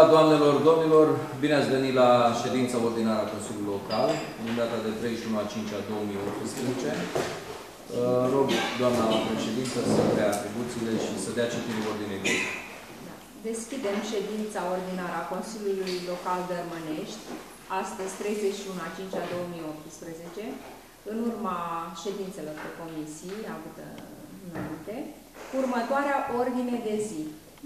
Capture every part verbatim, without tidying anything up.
doamnelor, domnilor, bine ați venit la ședința ordinară a Consiliului Local, din data de treizeci și unu a cincea două mii optsprezece. Rog doamna președintă să preia atribuțiile și să dea citire ordinei de zi. Deschidem ședința ordinară a Consiliului Local Dărmănești, astăzi treizeci și unu a cincea două mii optsprezece, în urma ședințelor pe comisii avute înainte, cu următoarea ordine de zi.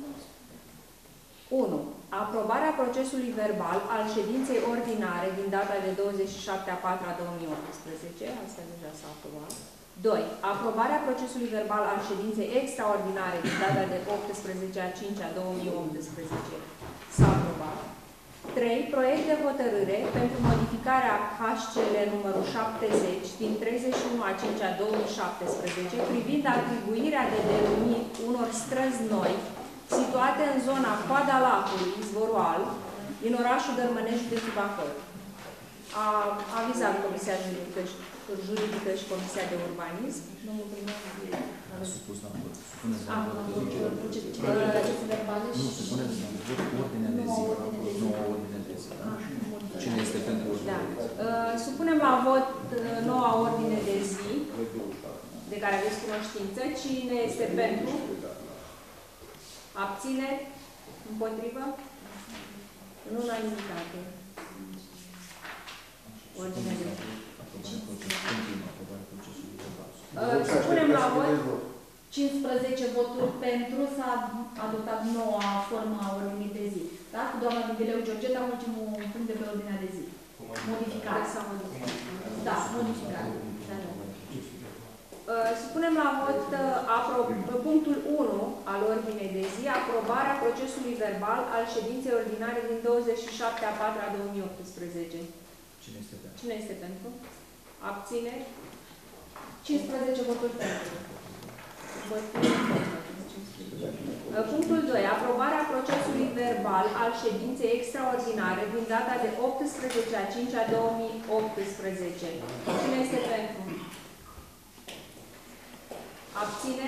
unu. Aprobarea procesului verbal al ședinței ordinare din data de douăzeci și șapte a patra două mii optsprezece. Asta deja s-a aprobat. doi. Aprobarea procesului verbal al ședinței extraordinare din data de optsprezece a cincea două mii optsprezece. S-a aprobat. trei. Proiect de hotărâre pentru modificarea H C L numărul șaptezeci din treizeci și unu a cincea două mii șaptesprezece privind atribuirea de denumiri unor străzi noi situate în zona Coada Lacului, izvorul Alb, din orașul Dărmănești, județul Bacău. A avizat Comisia Juridică și, Juridică și Comisia de Urbanism. Domnul primar, a supus la vot. Supuneți la vot. Aceste verbale și... Nu, supuneți la vot cu ordinea de zi. Noua ordine de zi. Cine este pentru ordinea de zi? Supunem la vot noua ordine de zi, de care aveți cunoștință. Cine este pentru? Abține? Împotrivă? În unanimitate. Ordinea de zi. Supunem la vot cincisprezece voturi pentru, s-a adoptat noua formă a ordinii de zi. Da? Cu doamna Divileu Georgeta, ultimul punct de pe ordinea de zi. Modificare sau modificare? Da, modificare. Supunem la vot punctul unu al ordinei de zi, aprobarea procesului verbal al ședinței ordinare din douăzeci și șapte a patra două mii optsprezece. Cine este pentru? Cine este pentru? Abține? cincisprezece voturi pentru. Punctul doi. Aprobarea procesului verbal al ședinței extraordinare din data de optsprezece a cincea două mii optsprezece. Cine este pentru? Abține?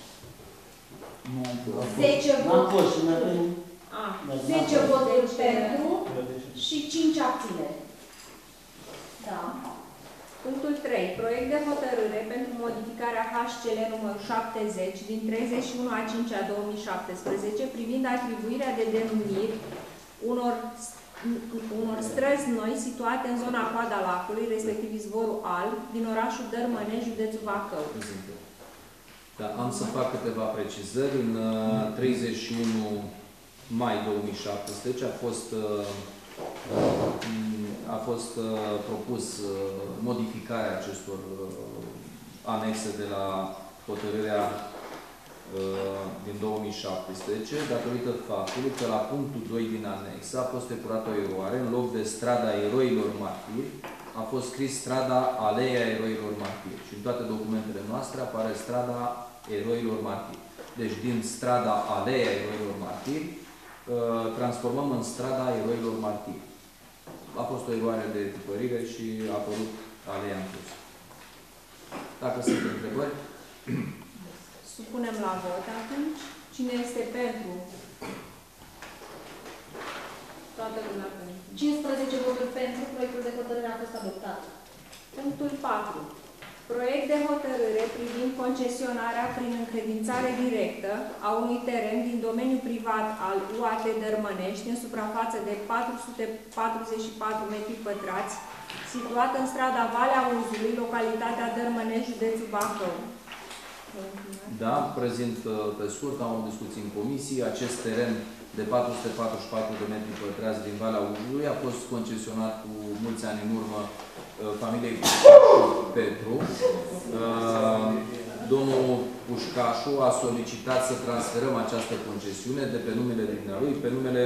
zece voturi. zece voturi pentru și cinci abțineri. Da. Punctul trei. Proiect de hotărâre pentru modificarea H C L numărul șaptezeci din treizeci și unu a cincea două mii șaptesprezece privind atribuirea de denumiri unor, unor străzi noi situate în zona Coada Lacului, respectiv izvorul Alb, din orașul Dărmănești, județul Bacău. Da, am să fac câteva precizări. În treizeci și unu mai două mii șaptesprezece a fost a fost propus modificarea acestor anexe de la hotărârea din două mii șaptesprezece, datorită faptului că la punctul doi din anexă a fost depurată o eroare. În loc de strada Eroilor Martiri, a fost scris strada Aleea Eroilor Martiri. Și în toate documentele noastre apare strada Eroilor Martiri. Deci din strada Aleea Eroilor Martiri transformăm în strada Eroilor Martiri. A fost o eroare de tipărire și a apărut Aleea în plus. Dacă sunt întrebări... Supunem la vot atunci. Cine este pentru? Toată lumea pentru. cincisprezece voturi pentru, proiectul de hotărâre a fost adoptat. Punctul patru. Proiect de hotărâre privind concesionarea prin încredințare directă a unui teren din domeniul privat al U A T Dărmănești în suprafață de patru sute patruzeci și patru metri pătrați, situat în strada Valea Uzului, localitatea Dărmănești, județul Bacău. Da, prezint pe scurt, am o discuție în comisie. Acest teren de patru sute patruzeci și patru de metri pătrați din Valea Uzului a fost concesionat cu mulți ani în urmă familiei Petru. Domnul Pușcașu a solicitat să transferăm această concesiune de pe numele dumnealui pe numele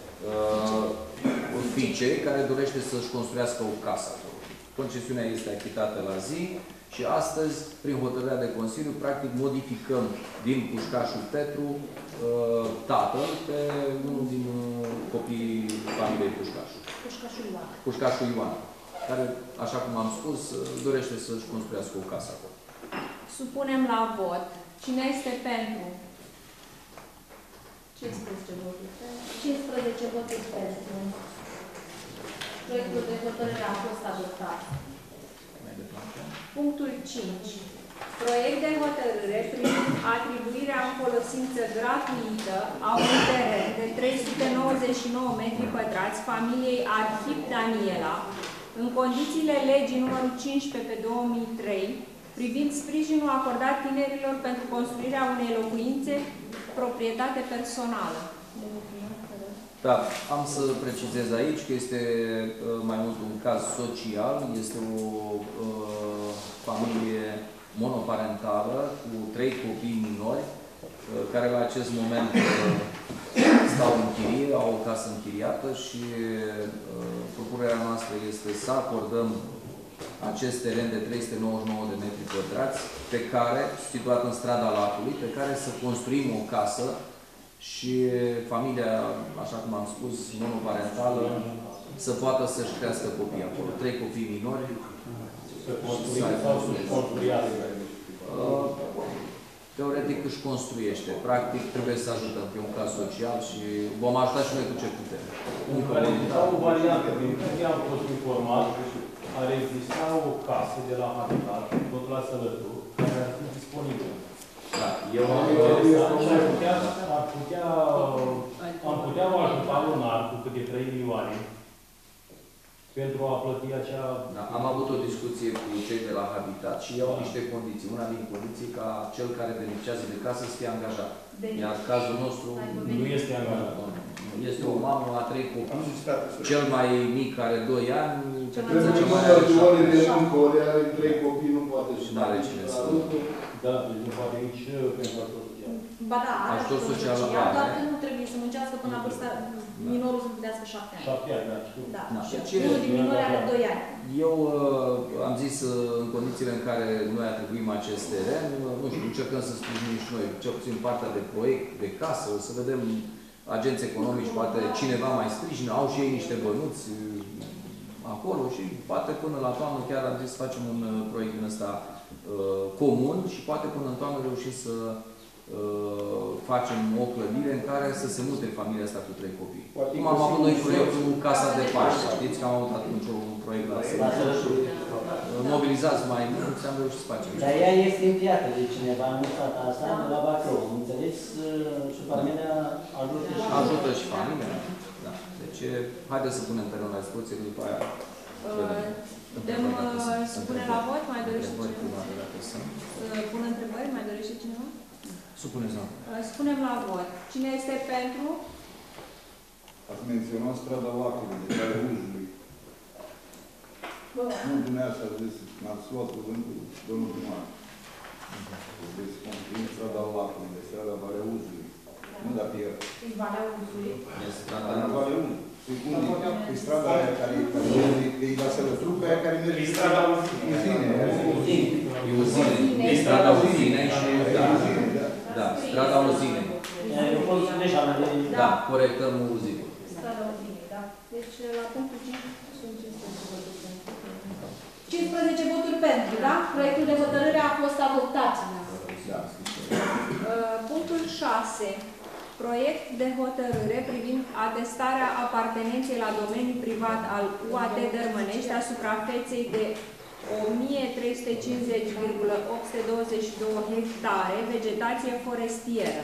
fiicei care dorește să-și construiască o casă. Concesiunea este achitată la zi și astăzi, prin hotărârea de Consiliu, practic modificăm din Pușcașul Petru tatăl pe unul din copiii familiei Pușcașu. Pușcașul Ioan. Pușcașul Ioan, care, așa cum am spus, dorește să-și construiască o casă acolo. Supunem la vot. Cine este pentru? cincisprezece voturi pentru. cincisprezece voturi pentru. Proiectul de hotărâre a fost adoptat. Punctul cinci. Proiect de hotărâre privind atribuirea în folosință gratuită a unui teren de trei sute nouăzeci și nouă metri pătrați familiei Arhip Daniela, în condițiile legii numărul cincisprezece pe două mii trei, privind sprijinul acordat tinerilor pentru construirea unei locuințe proprietate personală. Da, am să precizez aici că este uh, mai mult un caz social, este o uh, familie monoparentală cu trei copii minori, uh, care la acest moment uh, stau în chirie, au o casă închiriată și uh, propunerea noastră este să acordăm acest teren de trei sute nouăzeci și nouă de metri pătrați, pe care, situat în strada Lacului, pe care să construim o casă și familia, așa cum am spus, monoparentală, să poată să-și crească copii acolo. Trei copii minori. Să construim sau să construiască? Teoretic își construiește. Practic trebuie să ajutăm. E un caz social și vom ajuta și noi cu ce putem. Care exista o variantă, din câte am fost informat, ar exista o casă de la Habitat, tot la Sălături, care ar fi disponibilă. Da. Eu am interesat și ar putea, ar putea, am putea o ajuta lunar cu câte trei milioane pentru a plăti acea... Da, am avut o discuție cu cei de la Habitat și au niște condiții. Una din condiții ca cel care beneficiază de casă să fie angajat. Iar cazul nostru nu este angajat. Este o mamă a trei copii, cel mai mic are doi ani, cel mai are ori de muncă, ori are trei copii, nu poate și nu are cine să... Da, deci nu poate nici pentru ajutor social. Ba da, are ajutor social, doar că nu trebuie să muncească până la vârsta, minorul să împlinească șapte ani. Șapte ani, da, știu. Da, Da. și Deci, unul din minori are doi ani. Eu uh, am zis, uh, în condițiile în care noi atribuim acest teren, uh, nu știu, încercăm să sprijinim și noi, cel puțin partea de proiect, de casă, să vedem agenți economici, poate cineva mai sprijină, au și ei niște bănuți uh, acolo și poate până la toamnă chiar am zis să facem un uh, proiect din ăsta uh, comun și poate până în toamnă reușim să uh, facem o clădire în care să se mute familia asta cu trei copii. Poate Cum am avut noi proiectul Casa de Paște. Știți că am avut atunci un proiect la Sălături și mobilizați mai mulți, am reușit să facem. Dar ea este înfiată de cineva în sata asta, de la Bacău. Înțeleți? Și familia ajută și... Ajută și familia. Da. Deci, haideți să punem terenul la dispoziție, după aia... Putem supune la vot? Mai dorește cineva? Să pun întrebări? Mai dorește cineva? Supuneți, da. Spunem la vot. Cine este pentru? Ați menționat strada Lacului, de care Ujului. Nu, dumneavoastră ați zis, m-ați luat cuvântul domnul primar. Deci, construim strada Lacului, de strada Valea Ujului. Nu dacă e... E Valea Ujului. Este Dar strada nu Valea Ujului. E strada aia care e la Sălături, pe aia care merge... E strada Uzine. E Uzine. E strada Uzinei și... Da, strada Uzinei. Eu pot spune și ala de... Da, corectăm Uzinul. Strada Uzinei, da. Deci, la punctul cinci sunt cincisprezece voturi pentru. cincisprezece voturi pentru, da? Proiectul de hotărâre a fost adoptat. Punctul șase. Proiect de hotărâre privind atestarea apartenenței la domeniul privat al U A T Dărmănești a suprafeței de o mie trei sute cincizeci virgulă opt sute douăzeci și două hectare vegetație forestieră.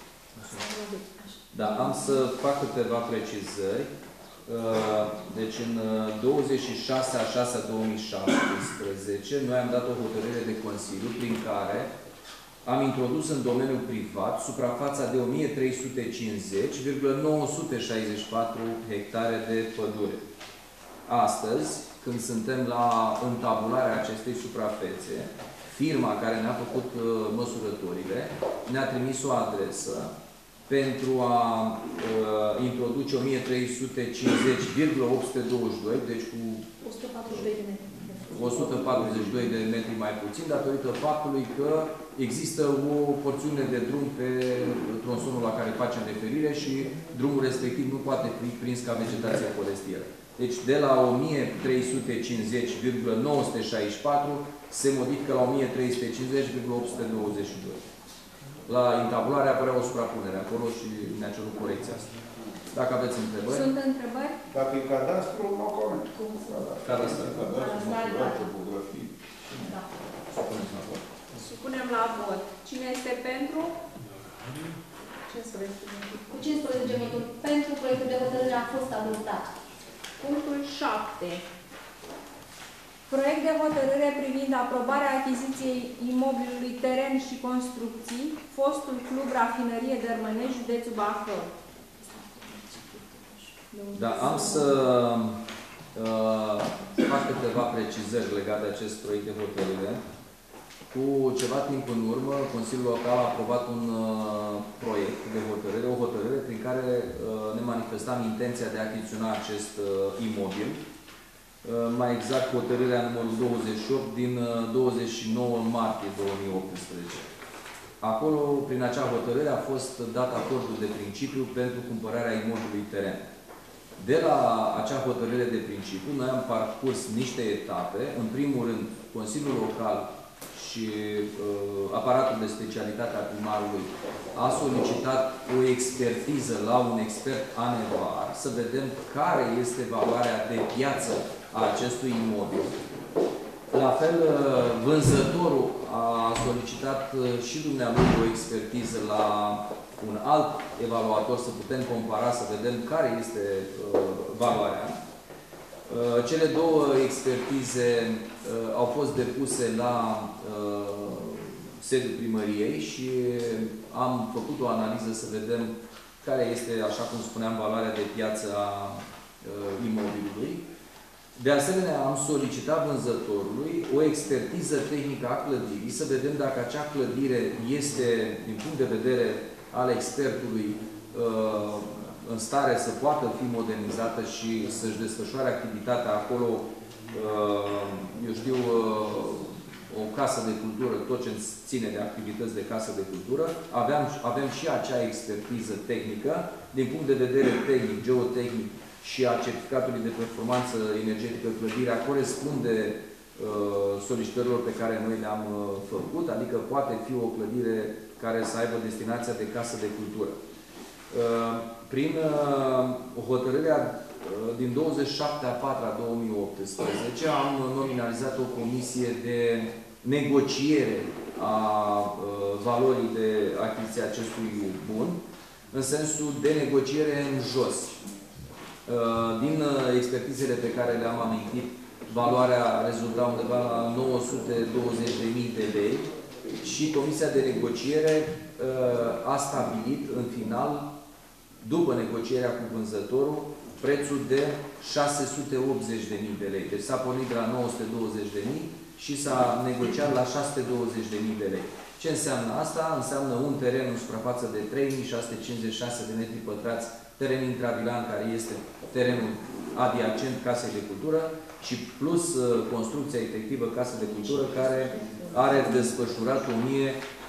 Da, am să fac câteva precizări. Deci, în douăzeci și șase a șasea două mii șaptesprezece, noi am dat o hotărâre de Consiliu prin care am introdus în domeniul privat suprafața de o mie trei sute cincizeci virgulă nouă sute șaizeci și patru hectare de pădure. Astăzi, când suntem la întabularea acestei suprafețe, firma care ne-a făcut uh, măsurătorile ne-a trimis o adresă pentru a uh, introduce o mie trei sute cincizeci virgulă opt sute douăzeci și doi, deci cu o sută patruzeci și doi de metri. o sută patruzeci și doi de metri mai puțin, datorită faptului că există o porțiune de drum pe tronsonul la care facem referire și drumul respectiv nu poate fi prins ca vegetație forestieră. Deci de la o mie trei sute cincizeci virgulă nouă sute șaizeci și patru se modifică la o mie trei sute cincizeci virgulă opt sute douăzeci și doi. la intabulare apărea o suprapunere acolo și ne-a cerut corecția asta. Dacă aveți întrebări. Sunt întrebări? Dacă e cadastru, nu coment. Cadastru. Cadastru, măsurare, topografie. Da. Supuneți la vot. Supunem la vot. Cine este pentru? cincisprezece. Cu cincisprezece voturi pentru, proiectul de hotărâre a fost adoptat. Punctul șapte. Proiect de hotărâre privind aprobarea achiziției imobilului teren și construcții, fostul Club Rafinărie Dărmănești, județul Bacău. Da, am să uh, fac câteva precizări legate de acest proiect de hotărâre. Cu ceva timp în urmă, Consiliul Local a aprobat un uh, proiect de hotărâre, o hotărâre prin care uh, ne manifestam intenția de a achiziționa acest uh, imobil. Uh, mai exact, hotărârea numărul douăzeci și opt din uh, douăzeci și nouă martie două mii optsprezece. Acolo, prin acea hotărâre, a fost dat acordul de principiu pentru cumpărarea imobilului teren. De la acea hotărâre de principiu, noi am parcurs niște etape. În primul rând, Consiliul Local și uh, aparatul de specialitate a primarului a solicitat o expertiză la un expert ANEVAR, să vedem care este valoarea de piață a acestui imobil. La fel, vânzătorul a solicitat și dumnealui o expertiză la un alt evaluator, să putem compara, să vedem care este uh, valoarea. Uh, cele două expertize uh, au fost depuse la uh, sediul primăriei și am făcut o analiză să vedem care este, așa cum spuneam, valoarea de piață a uh, imobilului. De asemenea, am solicitat vânzătorului o expertiză tehnică a clădirii, să vedem dacă acea clădire este, din punct de vedere al expertului, în stare să poată fi modernizată și să-și desfășoare activitatea acolo, eu știu, o casă de cultură, tot ce ține de activități de casă de cultură. Aveam, avem și acea expertiză tehnică, din punct de vedere tehnic, geotehnic, și a certificatului de performanță energetică, clădirea corespunde uh, solicitărilor pe care noi le-am uh, făcut, adică poate fi o clădire care să aibă destinația de casă de cultură. Uh, prin uh, hotărârea uh, din douăzeci și șapte a patra două mii optsprezece am nominalizat o comisie de negociere a uh, valorii de achiziție acestui bun, în sensul de negociere în jos. Din expertizele pe care le-am amintit, valoarea rezulta undeva la nouă sute douăzeci de mii de lei și Comisia de Negociere a stabilit în final, după negocierea cu vânzătorul, prețul de șase sute optzeci de mii de lei. Deci s-a pornit de la nouă sute douăzeci de mii și s-a negociat la șase sute douăzeci de mii de lei. Ce înseamnă asta? Înseamnă un teren în suprafață de trei mii șase sute cincizeci și șase de metri pătrați, teren intravilan, care este terenul adiacent Casei de Cultură, și plus uh, construcția efectivă Casă de Cultură, care are desfășurat o mie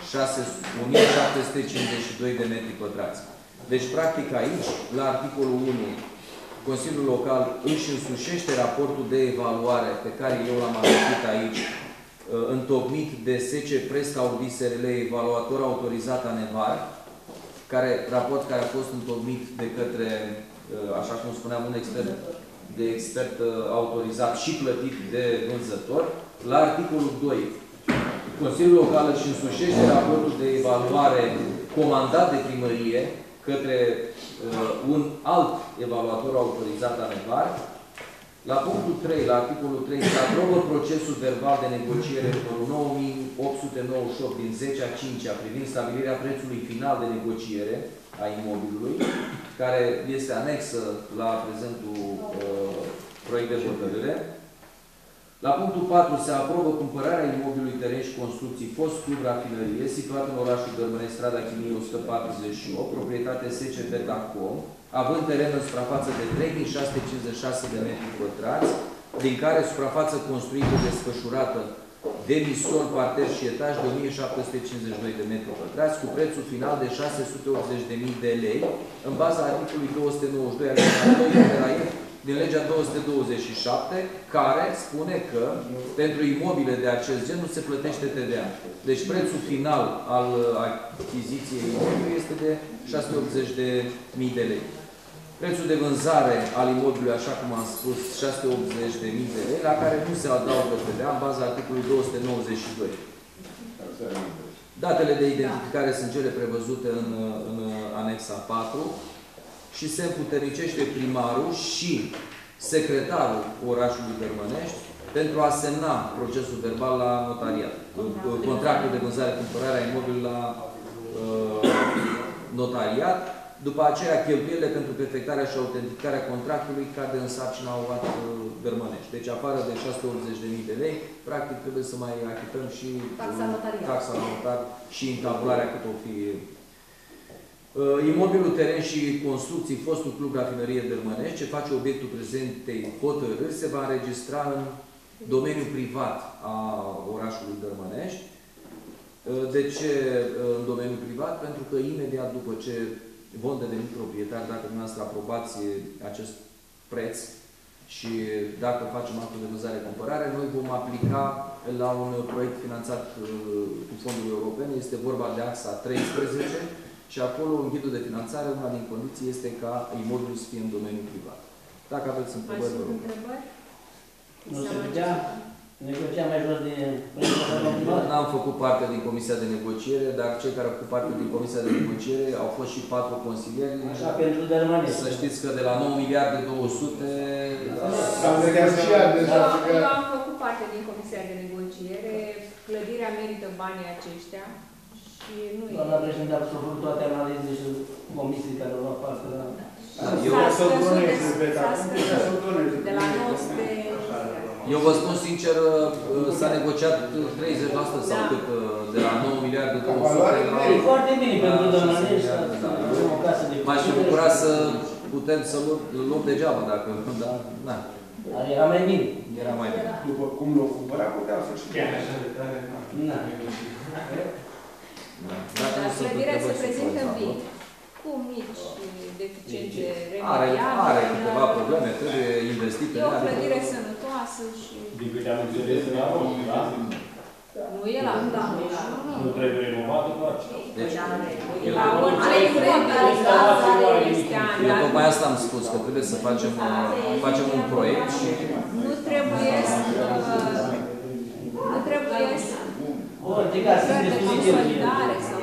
șapte sute cincizeci și doi de metri pătrați. Deci, practic, aici, la articolul unu, Consiliul Local își însușește raportul de evaluare pe care eu l-am amintit aici, uh, întocmit de S C Presta Audit S R L, evaluator autorizat ANEVAR, care, raport care a fost întocmit de către, așa cum spuneam, un expert, de expert autorizat și plătit de vânzător. La articolul doi, Consiliul Local își însușește raportul de evaluare comandat de primărie către uh, un alt evaluator autorizat ANEVAR. La punctul trei, la articolul trei, se aprobă procesul verbal de negociere numărul nouă mii opt sute nouăzeci și opt din zece a cincea privind stabilirea prețului final de negociere a imobilului, care este anexă la prezentul uh, proiect de hotărâre. La punctul patru se aprobă cumpărarea imobilului teren și construcții fost Club Rafinărie, situat în orașul Dărmănești, strada Chimie o sută patruzeci și opt, proprietate S C Betacom, având teren în suprafață de trei mii șase sute cincizeci și șase de metri pătrați, din care suprafață construită desfășurată demisor, parter și etaj de o mie șapte sute cincizeci și doi de metri pătrați, cu prețul final de șase sute optzeci de mii de lei, în baza articolului două sute nouăzeci și doi al doi de la el, din legea două sute douăzeci și șapte, care spune că pentru imobile de acest gen nu se plătește T V A. Deci prețul final al achiziției imobilului este de șase sute optzeci de mii de lei. Prețul de vânzare al imobilului, așa cum am spus, șase sute optzeci de mii de lei, la care nu se adaugă T V A în baza articolului două sute nouăzeci și doi. Datele de identificare sunt cele prevăzute în, în anexa patru și se împuternicește primarul și secretarul orașului Dărmănești pentru a semna procesul verbal la notariat. Contractul de vânzare-cumpărare a imobilului la uh, notariat. După aceea, cheltuielile pentru perfectarea și autenticarea contractului cade în sarcina O V A T Dărmănești. Deci, afară de șase sute optzeci de mii de lei, practic trebuie să mai achităm și taxa notariat. taxa notar și încabularea cât o fi. Uh, imobilul, teren și construcții, fostul club rafinărie Dărmănești, ce face obiectul prezentei hotărâri, se va înregistra în domeniul privat a orașului Dărmănești. Uh, de ce uh, în domeniul privat? Pentru că imediat după ce vom deveni proprietari, dacă dumneavoastră aprobați acest preț și dacă facem actul de vânzare-cumpărare, noi vom aplica la un proiect finanțat cu fonduri europene. Este vorba de axa treisprezece și acolo, în ghidul de finanțare, una din condiții este ca imobilul să fie în domeniul privat. Dacă aveți întrebări, vă rog. Nu se putea negocia mai jos de prețul. N-am făcut parte din Comisia de Negociere, dar cei care au făcut parte din Comisia de Negociere au fost și patru consilieri. Așa pentru Dărmănești. Să știți că de la nouă miliarde două sute... Eu am făcut parte din Comisia de Negociere. Clădirea merită banii aceștia și nu e... Doamna președinte, a făcut toate analize și comisii care au luat parte la... S-a scăzut de la nouă sute... Eu vă spun sincer, s-a negociat treizeci la sută sau cât, de la nouă miliarde două sute la... E foarte bine pentru Dărmănești să avem o casă de... M-aș fi bucurat să putem să luăm degeaba, dacă... Da, da. Dar era mai bine. Era mai bine. După cum l-au cumpărat, puteau să știe. Da. Dar clădirea se prezintă în vid, cu mici deficiențe Are, remediabile. are câteva probleme, trebuie investit în E o ea. clădire sănătoasă și... Din câte am înțeles, era bun, da? Nu e la da, Nu trebuie renovată, doar. Deci, eu, la orice imobilizație este an, eu dar tocmai asta am spus, că trebuie să facem, facem un proiect și... nu trebuie să... Nu trebuie să... Bun, de ca să de ne consolidare sau...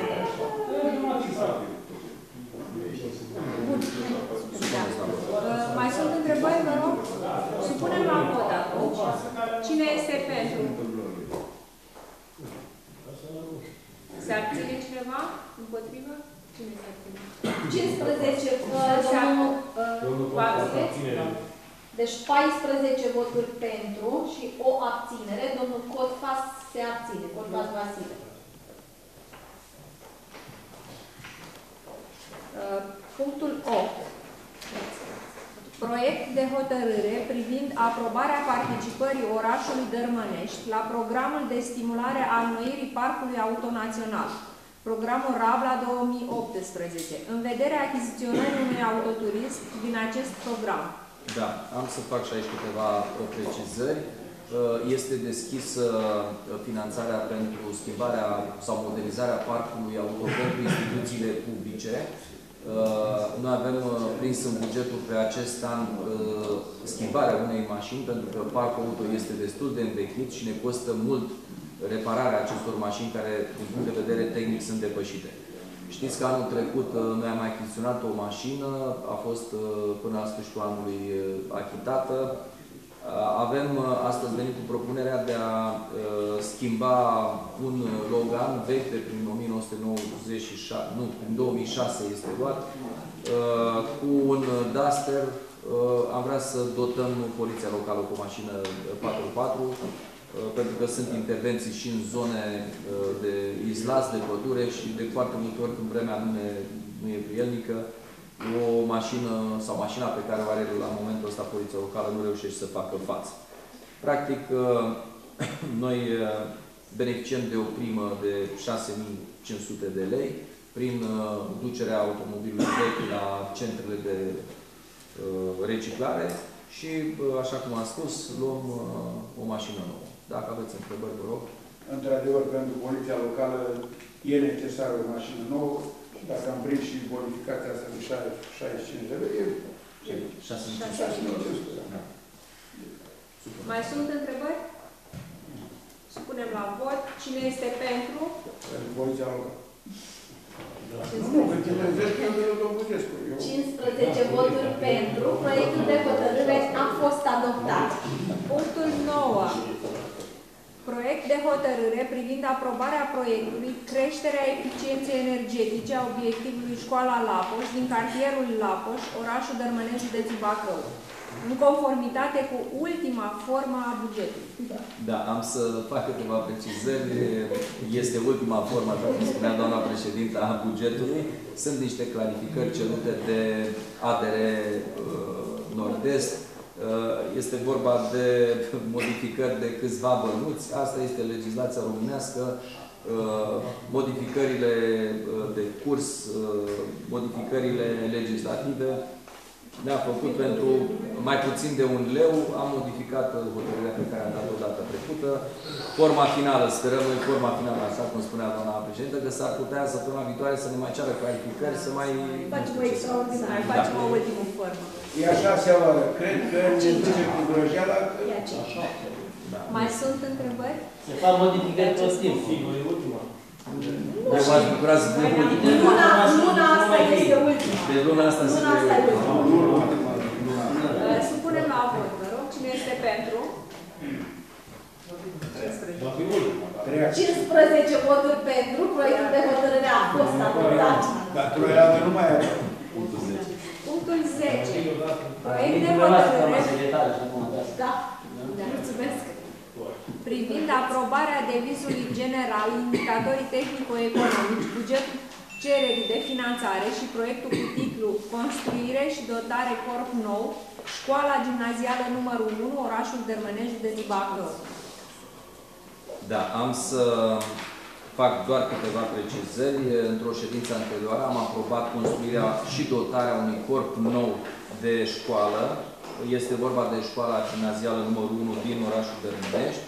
Mai sunt întrebări, vă rog? Supunem la vot atunci. Cine este pentru? Se abține cineva? Împotrivă? Cine se abține? cincisprezece, Domnul abține. Deci paisprezece voturi pentru și o abținere. Domnul Cotfas se abține. Cotfas Vasile. Punctul opt. Proiect de hotărâre privind aprobarea participării orașului Dărmănești la programul de stimulare a înnoirii Parcului Autonațional, programul Rabla două mii optsprezece, în vederea achiziționării unui autoturism din acest program. Da, am să fac și aici câteva precizări. Este deschisă finanțarea pentru schimbarea sau modernizarea parcului auto pentru instituțiile publice. Noi avem prins în bugetul pe acest an schimbarea unei mașini, pentru că parcul auto este destul de învechit și ne costă mult repararea acestor mașini care, din punct de vedere tehnic, sunt depășite. Știți că anul trecut noi am achiziționat o mașină, a fost până la sfârșitul anului achitată. Avem astăzi venit cu propunerea de a schimba un Logan vechi de prin o mie nouă sute nouăzeci și șase, nu, prin două mii șase este luat, cu un Duster. Am vrea să dotăm poliția locală cu o mașină patru pe patru, pentru că sunt intervenții și în zone de izlați, de pădure și de foarte multe ori când vremea nu, ne, nu e prielnică, o mașină sau mașina pe care o are la momentul ăsta poliția locală nu reușește să facă față. Practic, noi beneficiem de o primă de șase mii cinci sute de lei prin ducerea automobilului vechi la centrele de reciclare și, așa cum am spus, luăm o mașină nouă. Dacă aveți întrebări, vă rog. Într-adevăr, pentru poliția locală e necesară o mașină nouă. Dacă am prins și bonificația asta de șaizeci și cinci de lei, e șase mii cinci sute. Da. Mai sunt întrebări? Supunem la vot. Cine este pentru? Pentru poliția locală. Da. Nu, pentru că eu domnul Bugescu. cincisprezece voturi pentru. Proiectul de hotărâre a fost adoptat. Punctul nouă. Proiect de hotărâre privind aprobarea proiectului creșterea eficienței energetice a obiectivului Școala Lapoș din cartierul Lapoș, orașul Dărmănești, județul Bacău, în conformitate cu ultima formă a bugetului. Da, am să fac câteva precizări. Este ultima formă, așa cum spunea doamna președintă, a bugetului. Sunt niște clarificări cerute de A D R Nord-Est. Este vorba de modificări de câțiva bănuți. Asta este legislația românească. Modificările de curs, modificările legislative ne-a făcut pentru mai puțin de un leu. Am modificat hotărârea pe care am dat-o data trecută. Forma finală, sperăm noi forma finală, așa cum spunea doamna președintă, că s-ar putea săptămâna viitoare să ne mai ceară clarificări, să mai... Facem o extraordinar, facem o ultimă formă. E așa se oară. Cred că ne duce cu vrăjeala. Da. Mai sunt întrebări? Se fac modificări tot timpul. Sigur, e ultima. Deci v-ați bucurat să fie ultima. Luna, luna asta este ultima. Deci luna asta să Luna asta fie e ultima. ultima. Supunem la vot, vă rog. Cine este pentru? Va fi ultima. cincisprezece voturi pentru. Proiectul de hotărâre a fost adoptat. Dar Troiană nu mai are. Punctul zece. Proiect de Dumneavoastră, doamna hotărâre secretară, și acum dați. Da. Da, mulțumesc. Privind aprobarea devizului general, indicatorii tehnico-economici, bugetul cererii de finanțare și proiectul cu titlu Construire și dotare corp nou, Școala Gimnazială numărul unu, orașul Dărmănești, județul Bacău. Da, am să fac doar câteva precizări. Într-o ședință anterioară am aprobat construirea și dotarea unui corp nou de școală. Este vorba de Școala Gimnazială numărul unu din orașul Dărmănești.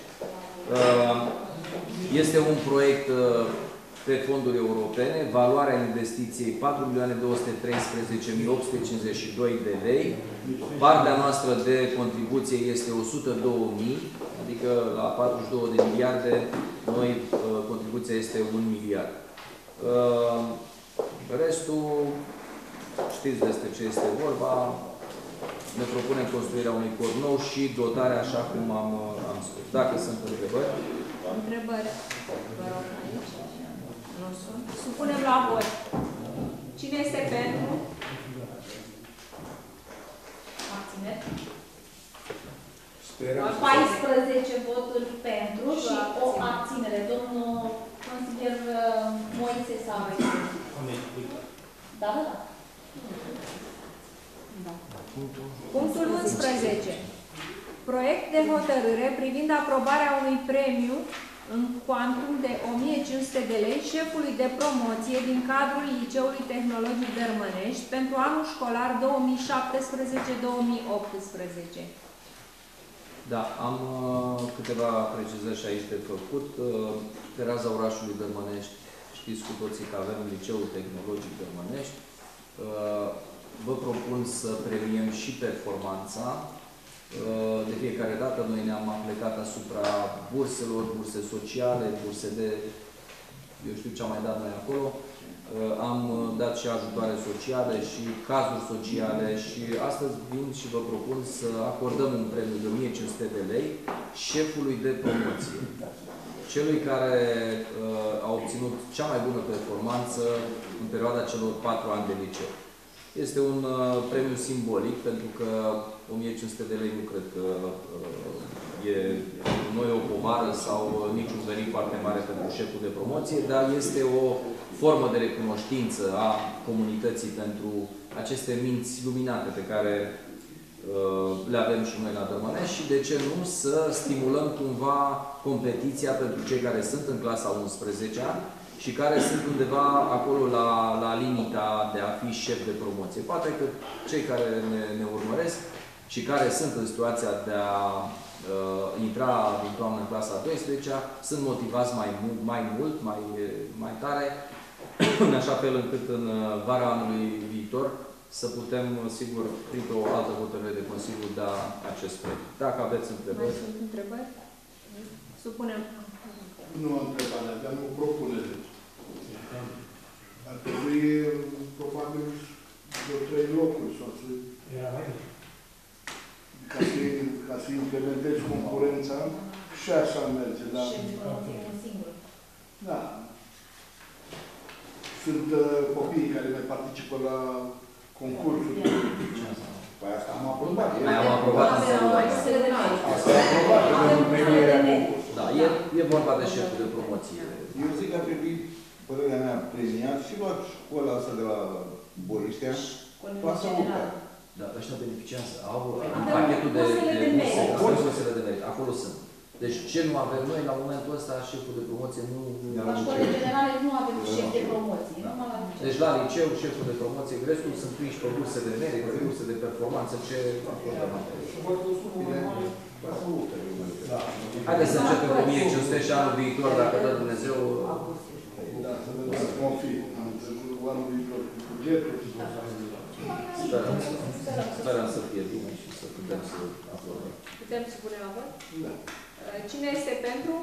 Este un proiect pe fonduri europene, valoarea investiției patru milioane două sute treisprezece mii opt sute cincizeci și doi de lei. Partea noastră de contribuție este o sută două mii, adică la patruzeci și două de miliarde, noi contribuția este un miliard. Restul, știți despre ce este vorba, ne propunem construirea unui corp nou și dotarea așa cum am, am spus. Dacă sunt întrebări. Întrebări? Vă rog aici. Nu sunt. Supunem la vot. Cine este pentru? Abțineri. Sperăm. paisprezece voturi pentru și o abținere. Domnul consilier Moise s-a mai Da, da, da. Punctul unsprezece. Proiect de hotărâre privind aprobarea unui premiu în cuantum de o mie cinci sute de lei șefului de promoție din cadrul Liceului Tehnologic Dărmănești pentru anul școlar două mii șaptesprezece două mii optsprezece. Da, am uh, câteva precizări și aici de făcut. Uh, pe raza orașului Dărmănești, știți cu toții că avem Liceul Tehnologic Dărmănești. Uh, vă propun să premiem și performanța. Uh, de fiecare dată noi ne-am aplicat asupra burselor, burse sociale, burse de, eu știu ce am mai dat noi acolo. Uh, am dat și ajutoare sociale și cazuri sociale și astăzi vin și vă propun să acordăm un premiu de o mie cinci sute de lei șefului de promoție. Celui care uh, a obținut cea mai bună performanță în perioada celor patru ani de liceu. Este un uh, premiu simbolic, pentru că o mie cinci sute de lei nu cred că uh, e noi o povară sau uh, niciun venit foarte mare pentru șeful de promoție, dar este o formă de recunoștință a comunității pentru aceste minți luminate pe care uh, le avem și noi la Dărmănești și de ce nu să stimulăm cumva competiția pentru cei care sunt în clasa a unsprezecea și care sunt undeva acolo la, la limita de a fi șef de promoție. Poate că cei care ne, ne urmăresc și care sunt în situația de a uh, intra din toamnă în clasa a douăsprezecea, sunt motivați mai, mai mult, mai, mai tare, în așa fel încât în vara anului viitor să putem, sigur, printr-o altă hotărâre de Consiliu, da acest proiect. Dacă aveți întrebări. Mai sunt întrebări? Supunem. Nu am întrebare, aveam o propunere. Ar trebui, probabil, vreo trei locuri, sau să... Ca să, ca să implementezi concurența, și așa merge, dar... Și un singur. Da. Sunt uh, copiii care mai participă la concursuri. Păi asta am aprobat. Mai am aprobat în Asta am aprobat pentru premierea concursului. Da, e, e vorba de șeful de promoție. Eu zic că ar trebui, părerea mea, premiat și luat școala asta de la Boiștea, clasa opt. Da, ăștia beneficiază, au în pachetul de, de burse, avem bursele de merit, acolo sunt. Deci ce nu avem noi, la momentul ăsta, șeful de promoție nu... La școlile generale nu avem șef de promoție. Da. Deci la liceu, șeful de promoție, restul sunt prinși pe burse de merit, pe burse de performanță, ce acordăm. Haideți să începem cu o mie cinci sute și anul viitor, dacă dă Dumnezeu... Da, să vedem cum o fi. Am înțeles cu anul viitor, cu bugetul. Sperăm, sperăm să fie bine și să putem să aprobăm. Putem să punem la vot? Da. Cine este pentru?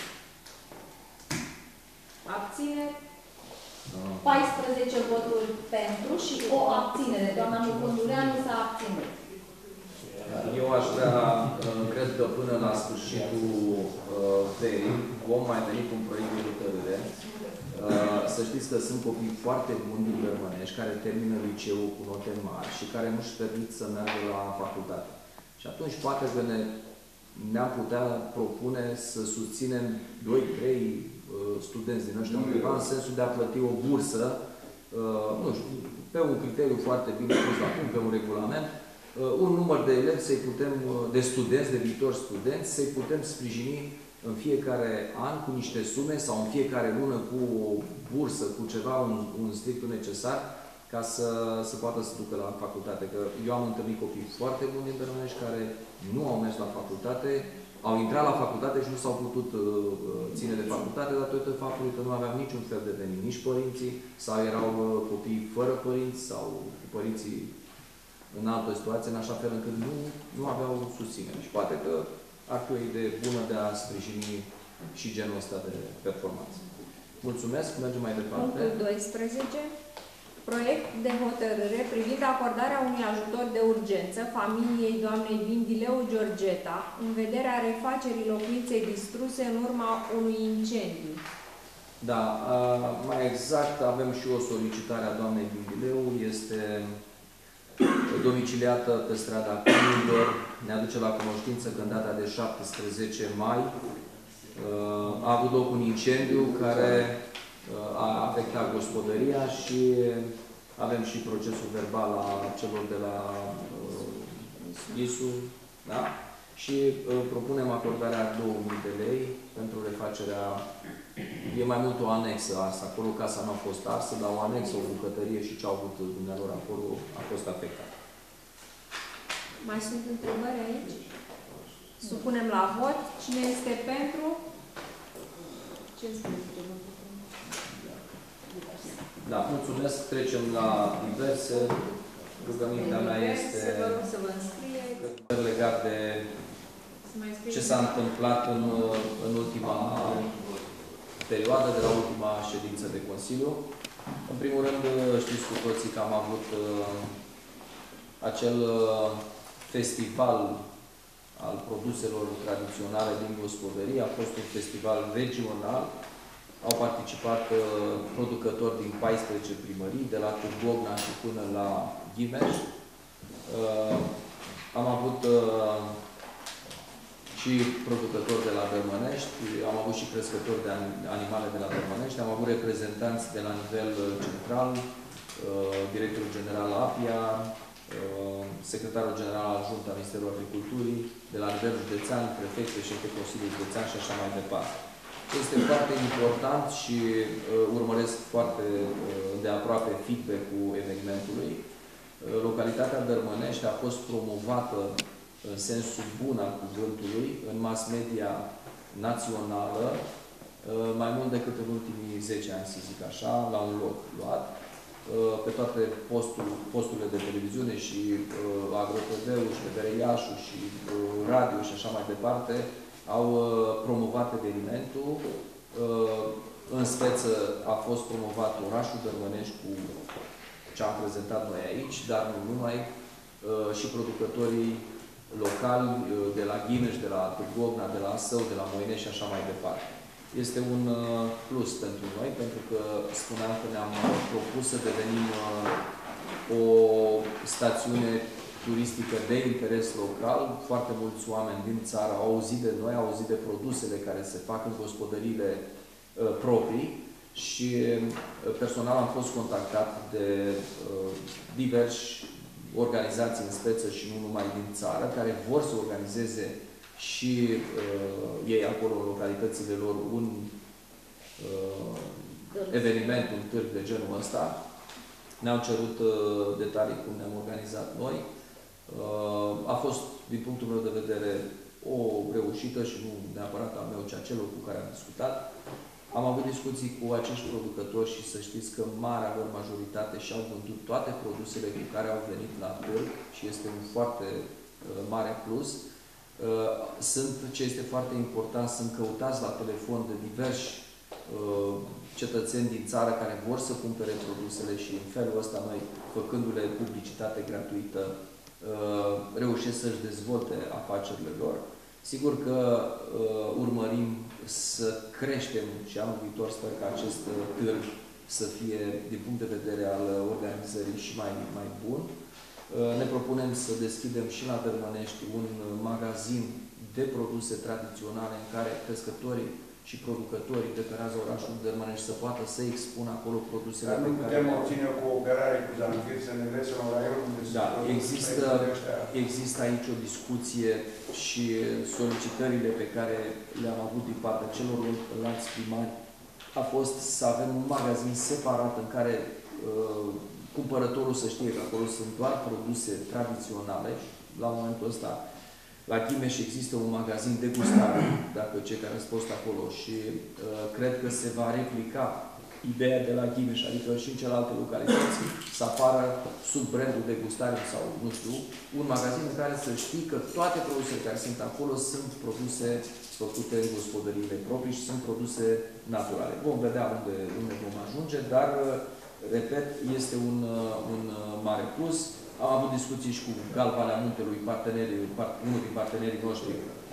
Abține? paisprezece voturi pentru și o abținere. Doamna Mucundureanu s-a abținut. Eu aș vrea, cred că până la sfârșitul verii vom mai veni cu un proiect de hotărâre. Să știți că sunt copii foarte buni din Bărmănești care termină liceul cu note mari și care nu-și permit să meargă la facultate. Și atunci poate că ne, ne-am putea propune să susținem doi trei studenți din ăștia undeva în sensul de a plăti o bursă, nu știu, pe un criteriu foarte bine pus la punct, pe un regulament, un număr de elevi să-i putem, de studenți, de viitori studenți, să-i putem sprijini în fiecare an cu niște sume sau în fiecare lună cu o bursă, cu ceva, un, un strictul necesar, ca să se poată să ducă la facultate. Că eu am întâlnit copii foarte buni din Bărmănești care nu au mers la facultate, au intrat la facultate și nu s-au putut uh, ține de facultate datorită faptului că nu aveau niciun fel de venit, nici părinții, sau erau uh, copii fără părinți, sau cu părinții în altă situație, în așa fel încât nu, nu aveau susținere. Și poate că ar fi o idee bună de a sprijini și genul ăsta de performanță. Mulțumesc, mergem mai departe. Punctul doisprezece. Proiect de hotărâre privind acordarea unui ajutor de urgență familiei doamnei Vindileu Georgeta în vederea refacerii locuinței distruse în urma unui incendiu. Da, mai exact avem și o solicitare a doamnei Vindileu, este domiciliată pe strada Cunilor, ne aduce la cunoștință că în data de șaptesprezece mai a avut loc un incendiu care a afectat gospodăria și avem și procesul verbal a celor de la I S U, da? Și propunem acordarea două mii de lei pentru refacerea, e mai mult o anexă asta, acolo casa nu a fost arsă, dar o anexă, o bucătărie și ce au avut dumnealor acolo a fost afectat. Mai sunt întrebări aici? Supunem la vot. Cine este pentru? Ce spune? Da, mulțumesc. Trecem la diverse. Rugămintea mea este Vă rog să vă înscrie. legat de ce s-a întâmplat în, în ultima perioadă, de la ultima ședință de Consiliu. În primul rând, știți cu toții că am avut uh, acel uh, festival al produselor tradiționale din gospodărie. A fost un festival regional. Au participat uh, producători din paisprezece primării, de la Târgovna și până la Ghimeș. Uh, am avut uh, și producători de la Bărmănești, am avut și crescători de animale de la Bărmănești, am avut reprezentanți de la nivel central, uh, directorul general APIA, uh, secretarul general adjunct al Ministerului Agriculturii, de la nivel județean, prefecte, șefe Consiliului Județean și așa mai departe. Este foarte important și uh, urmăresc foarte uh, de aproape feedback-ul evenimentului. Localitatea Dărmănești a fost promovată în sensul bun al cuvântului, în mass media națională, mai mult decât în ultimii zece ani, să zic așa, la un loc luat. Pe toate postul, posturile de televiziune și AgroTV-ul și T V R Iașu și radio și așa mai departe au promovat evenimentul. În speță a fost promovat orașul Dărmănești cu ce am prezentat noi aici, dar nu numai, și producătorii locali de la Ghimeș, de la Târgovna, de la Său, de la Moinești și așa mai departe. Este un plus pentru noi, pentru că spuneam că ne-am propus să devenim o stațiune turistică de interes local. Foarte mulți oameni din țară au auzit de noi, au auzit de produsele care se fac în gospodăriile proprii și personal am fost contactat de diversi organizații în speță și nu numai din țară, care vor să organizeze și uh, ei acolo în localitățile lor un uh, eveniment, un târg de genul ăsta. Ne-au cerut uh, detalii cum ne-am organizat noi. Uh, a fost, din punctul meu de vedere, o reușită și nu neapărat al meu, ci a celor cu care am discutat. Am avut discuții cu acești producători și să știți că marea lor majoritate și-au vândut toate produsele cu care au venit la târg și este un foarte uh, mare plus. Uh, sunt, ce este foarte important, sunt căutați la telefon de diversi uh, cetățeni din țară care vor să cumpere produsele și în felul ăsta noi, făcându-le publicitate gratuită, uh, reușesc să-și dezvolte afacerile lor. Sigur că uh, urmărim să creștem și anul viitor, sper că acest uh, târg să fie, din punct de vedere al organizării, și mai, mai bun. Uh, ne propunem să deschidem și la Dărmănești un uh, magazin de produse tradiționale în care crescătorii și producătorii de pe raza orașului Dărmănești să poată să expună acolo produsele Dar nu pe care... putem obține o cooperare cu Zanfir să ne lese un raion unde da, există, există aici o discuție și solicitările pe care le-am avut din partea celorlalți primari a fost să avem un magazin separat în care uh, cumpărătorul să știe că acolo sunt doar produse tradiționale. La momentul ăsta la Ghimeș există un magazin de gustare, dacă cei care ați fost acolo, și uh, cred că se va replica ideea de la Ghimeș, adică și în celelalte localități, să apară sub brandul de gustare sau, nu știu, un magazin în care să știi că toate produsele care sunt acolo sunt produse făcute în gospodăriile proprii și sunt produse naturale. Vom vedea unde, unde vom ajunge, dar, repet, este un, un mare plus. Am avut discuții și cu Gal Valea Muntelui, unul din partenerii noștri,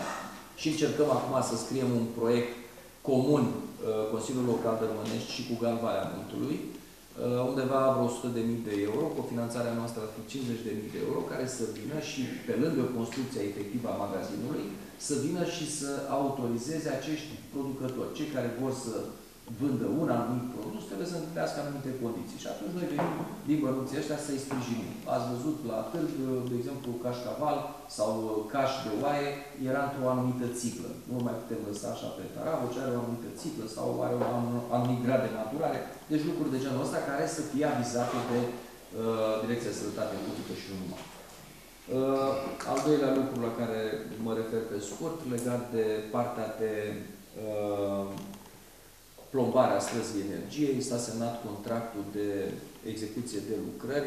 și încercăm acum să scriem un proiect comun, Consiliul Local Dărmănești și cu Gal Valea Muntelui, undeva vreo o sută de mii de euro, cu finanțarea noastră ar fi cincizeci de mii de euro, care să vină și, pe lângă construcția efectivă a magazinului, să vină și să autorizeze acești producători. Cei care vor să vândă un anumit produs, trebuie să întâlnească anumite condiții. Și atunci noi venim din bănuții ăștia să-i sprijinim. Ați văzut la târg, de exemplu, cașcaval sau caș de oaie, era într-o anumită țiglă. Nu mai putem lăsa așa pe taravă, ci are o anumită țiglă sau are un anumit grad de maturare. Deci lucruri de genul ăsta care să fie avizate de uh, Direcția de Sănătate Publică și nu numai. Uh, al doilea lucru la care mă refer pe scurt, legat de partea de uh, plombarea străzii energiei, s-a semnat contractul de execuție de lucrări.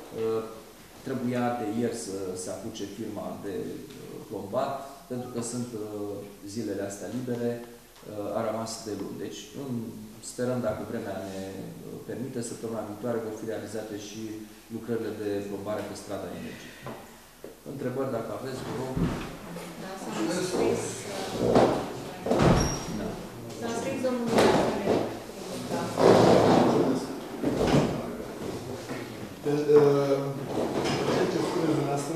Trebuia de ieri să se apuce firma de plombat, pentru că sunt zilele astea libere, a rămas de luni. Deci sperăm, dacă vremea ne permite, săptămâna viitoare vor fi realizate și lucrările de plombare pe strada energiei. Întrebări, dacă aveți, vă rog. Da, s-a înscris... Da. S-a înscris domnul... Ce spuneți dumneavoastră,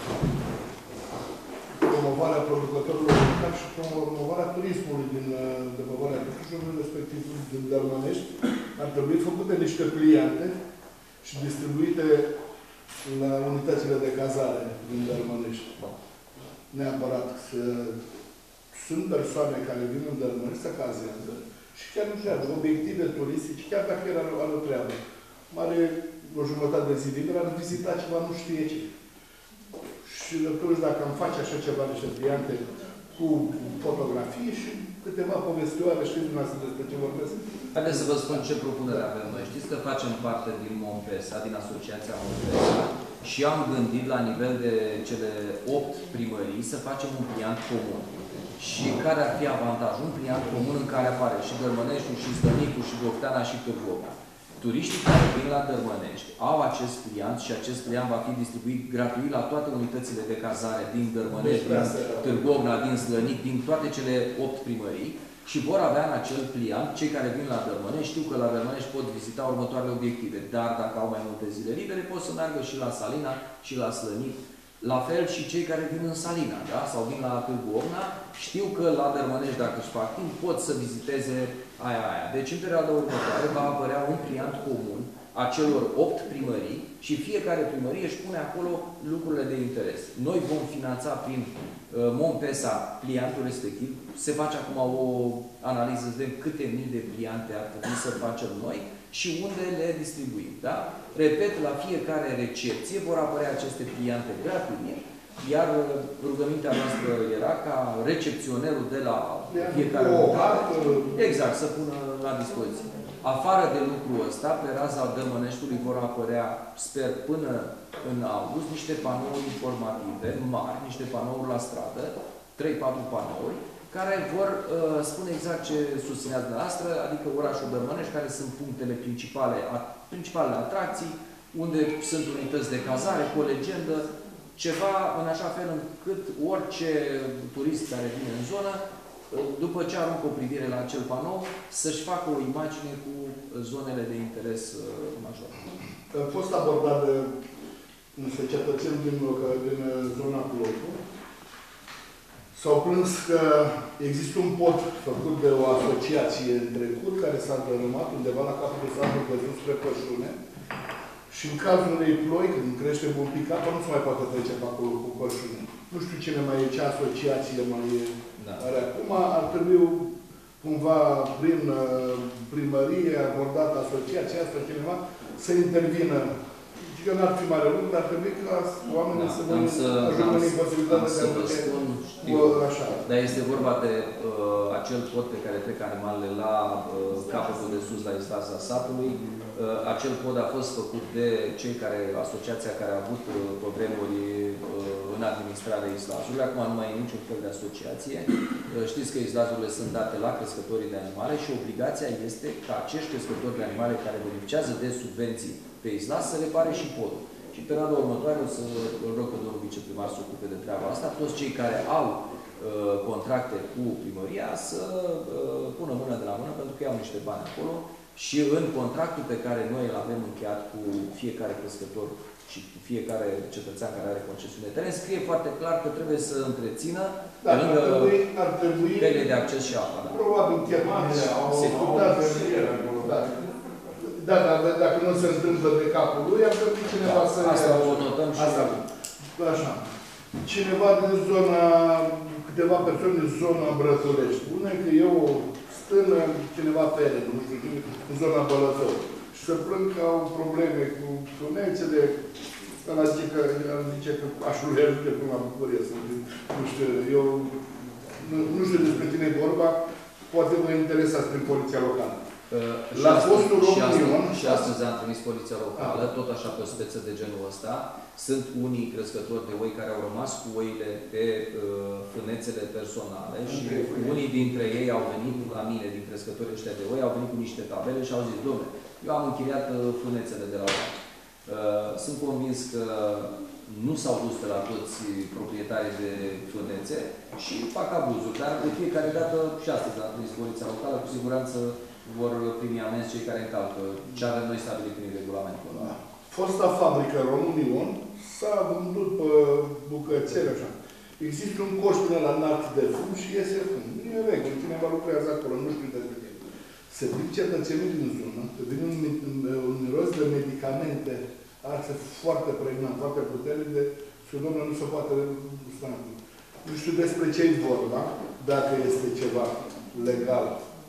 promovarea producătorilor locali și promovarea turismului din Dămăvarea Căsușului, respectiv din Dărmănești, ar trebui făcute niște pliante și distribuite la unitățile de cazare din Dărmănești. Neapărat să... Sunt persoane care vin în Dărmănești să cazează și chiar nu știu, obiective turistice, chiar dacă era o treabă. Mare o jumătate de zi liber, ar vizita ceva nu știe ce. Și atunci, dacă am face așa ceva niște pliante cu fotografii și câteva povestioare, știți dumneavoastră despre ce vorbesc? Haideți să vă spun ce propunere avem noi. Știți că facem parte din Mompesa, din Asociația Mompesa, și am gândit la nivel de cele opt primării să facem un pliant comun. Și care ar fi avantajul? Un pliant comun în care apare și Dărmăneștiul, și Stănicu, și Gofteana, și Târgoga. Turiștii care vin la Dărmănești au acest pliant și acest pliant va fi distribuit gratuit la toate unitățile de cazare din Dărmănești, din Târgovna, din Slănic, din toate cele opt primării și vor avea în acel pliant, cei care vin la Dărmănești, știu că la Dărmănești pot vizita următoarele obiective, dar dacă au mai multe zile libere, pot să meargă și la Salina și la Slănic. La fel și cei care vin în Salina, da? Sau vin la Târgu Ocna, știu că la Dărmănești, dacă își fac timp, pot să viziteze aia, aia. Deci, în perioada următoare, va apărea un pliant comun a celor opt primării și fiecare primărie își pune acolo lucrurile de interes. Noi vom finanța prin uh, Mompesa pliantul respectiv. Se face acum o analiză de câte mii de pliante ar trebui să facem noi și unde le distribuim. Da? Repet, la fiecare recepție vor apărea aceste pliante gratuite, iar rugămintea noastră era ca recepționerul de la fiecare unitate, exact, să pună la dispoziție. Afară de lucrul ăsta, pe raza Dărmăneștiului vor apărea, sper, până în august, niște panouri informative mari, niște panouri la stradă, trei patru panouri, care vor uh, spune exact ce susțineați dumneavoastră, adică orașul Dărmănești, care sunt punctele principale, a, principalele atracții, unde sunt unități de cazare, cu o legendă, ceva în așa fel încât orice turist care vine în zonă, după ce aruncă o privire la acel panou, să-și facă o imagine cu zonele de interes uh, major. A fost abordat de niște cetățeni din, din zona Plotu. S-au plâns că există un pod făcut de o asociație în trecut, care s-a dărâmat undeva la capul de satul căzut spre Pășune. Și în cazul unei ploi, când crește un pic apă, nu se mai poate trece pe acolo cu Pășune. Nu știu cine mai e, ce asociație mai e. Da. Are acum, ar trebui cumva prin primărie abordat asociația asta, cineva, să intervină. Și că n-ar fi mare lucru, dar ar trebui ca oamenii da, să vă ajungă în imposibilitatea de a duce așa. Dar este vorba de uh, acel pod pe care trec animalele la uh, capătul de sus, la distanța satului. Uh, acel pod a fost făcut de cei care, asociația care a avut uh, probleme uh, în administrarea islazului. Acum nu mai e niciun fel de asociație. Uh, știți că islazurile sunt date la crescătorii de animale și obligația este ca acești crescători de animale care beneficiază de subvenții pe islaz să repare și podul. Și pe perioada următoare o să îl rog pe domnul viceprimar să ocupe de treaba asta. Toți cei care au uh, contracte cu primăria să uh, pună mână de la mână pentru că iau niște bani acolo și în contractul pe care noi îl avem încheiat cu fiecare crescător și cu fiecare cetățean care are concesiune de teren, scrie foarte clar că trebuie să întrețină da, pe lângă ar trebui căile de acces și apa. Da. Probabil chiar da, da, da, da, dacă nu se întâmplă de capul lui, ar trebui cineva da, să... Asta o notăm și... Asta, așa. Cineva din zona, câteva persoane din zona Brătulești, spune că e o stână, cineva pere, nu știu, în zona Bălătău. Și se plâng că au probleme cu tunețele, ăla zice că, zice că aș lui ajute până la bucurie să nu știu, eu nu, nu știu despre tine e vorba, poate vă interesați prin poliția locală. Uh, la fostul Românion, și astăzi am trimis poliția locală, a. tot așa pe o speță de genul ăsta. Sunt unii crescători de oi care au rămas cu oile pe uh, fânețele personale și okay. unii dintre ei au venit la mine, din crescătorii ăștia de oi, au venit cu niște tabele și au zis, dom'le, eu am închiriat uh, fânețele de la oameni. Uh, sunt convins că nu s-au dus de la toți proprietarii de fânețe și fac abuzuri, dar de fiecare dată și astăzi am trimis poliția locală, cu siguranță vor primi amenzi cei care încalcă ce avem noi stabilit prin regulamentul ăla. Fosta fabrică Românion s-a vândut pe bucățele așa. Există un coș până la înalt de fum și iese fum. Nu e regulă, cineva lucrează acolo, nu știu despre ce. Se duc cetățenii din zonă, că vine un, un miros de medicamente, arse foarte pregnant, foarte puternic, de și domnule nu se poate sta. Nu știu despre ce-i vorba, dacă este ceva legal.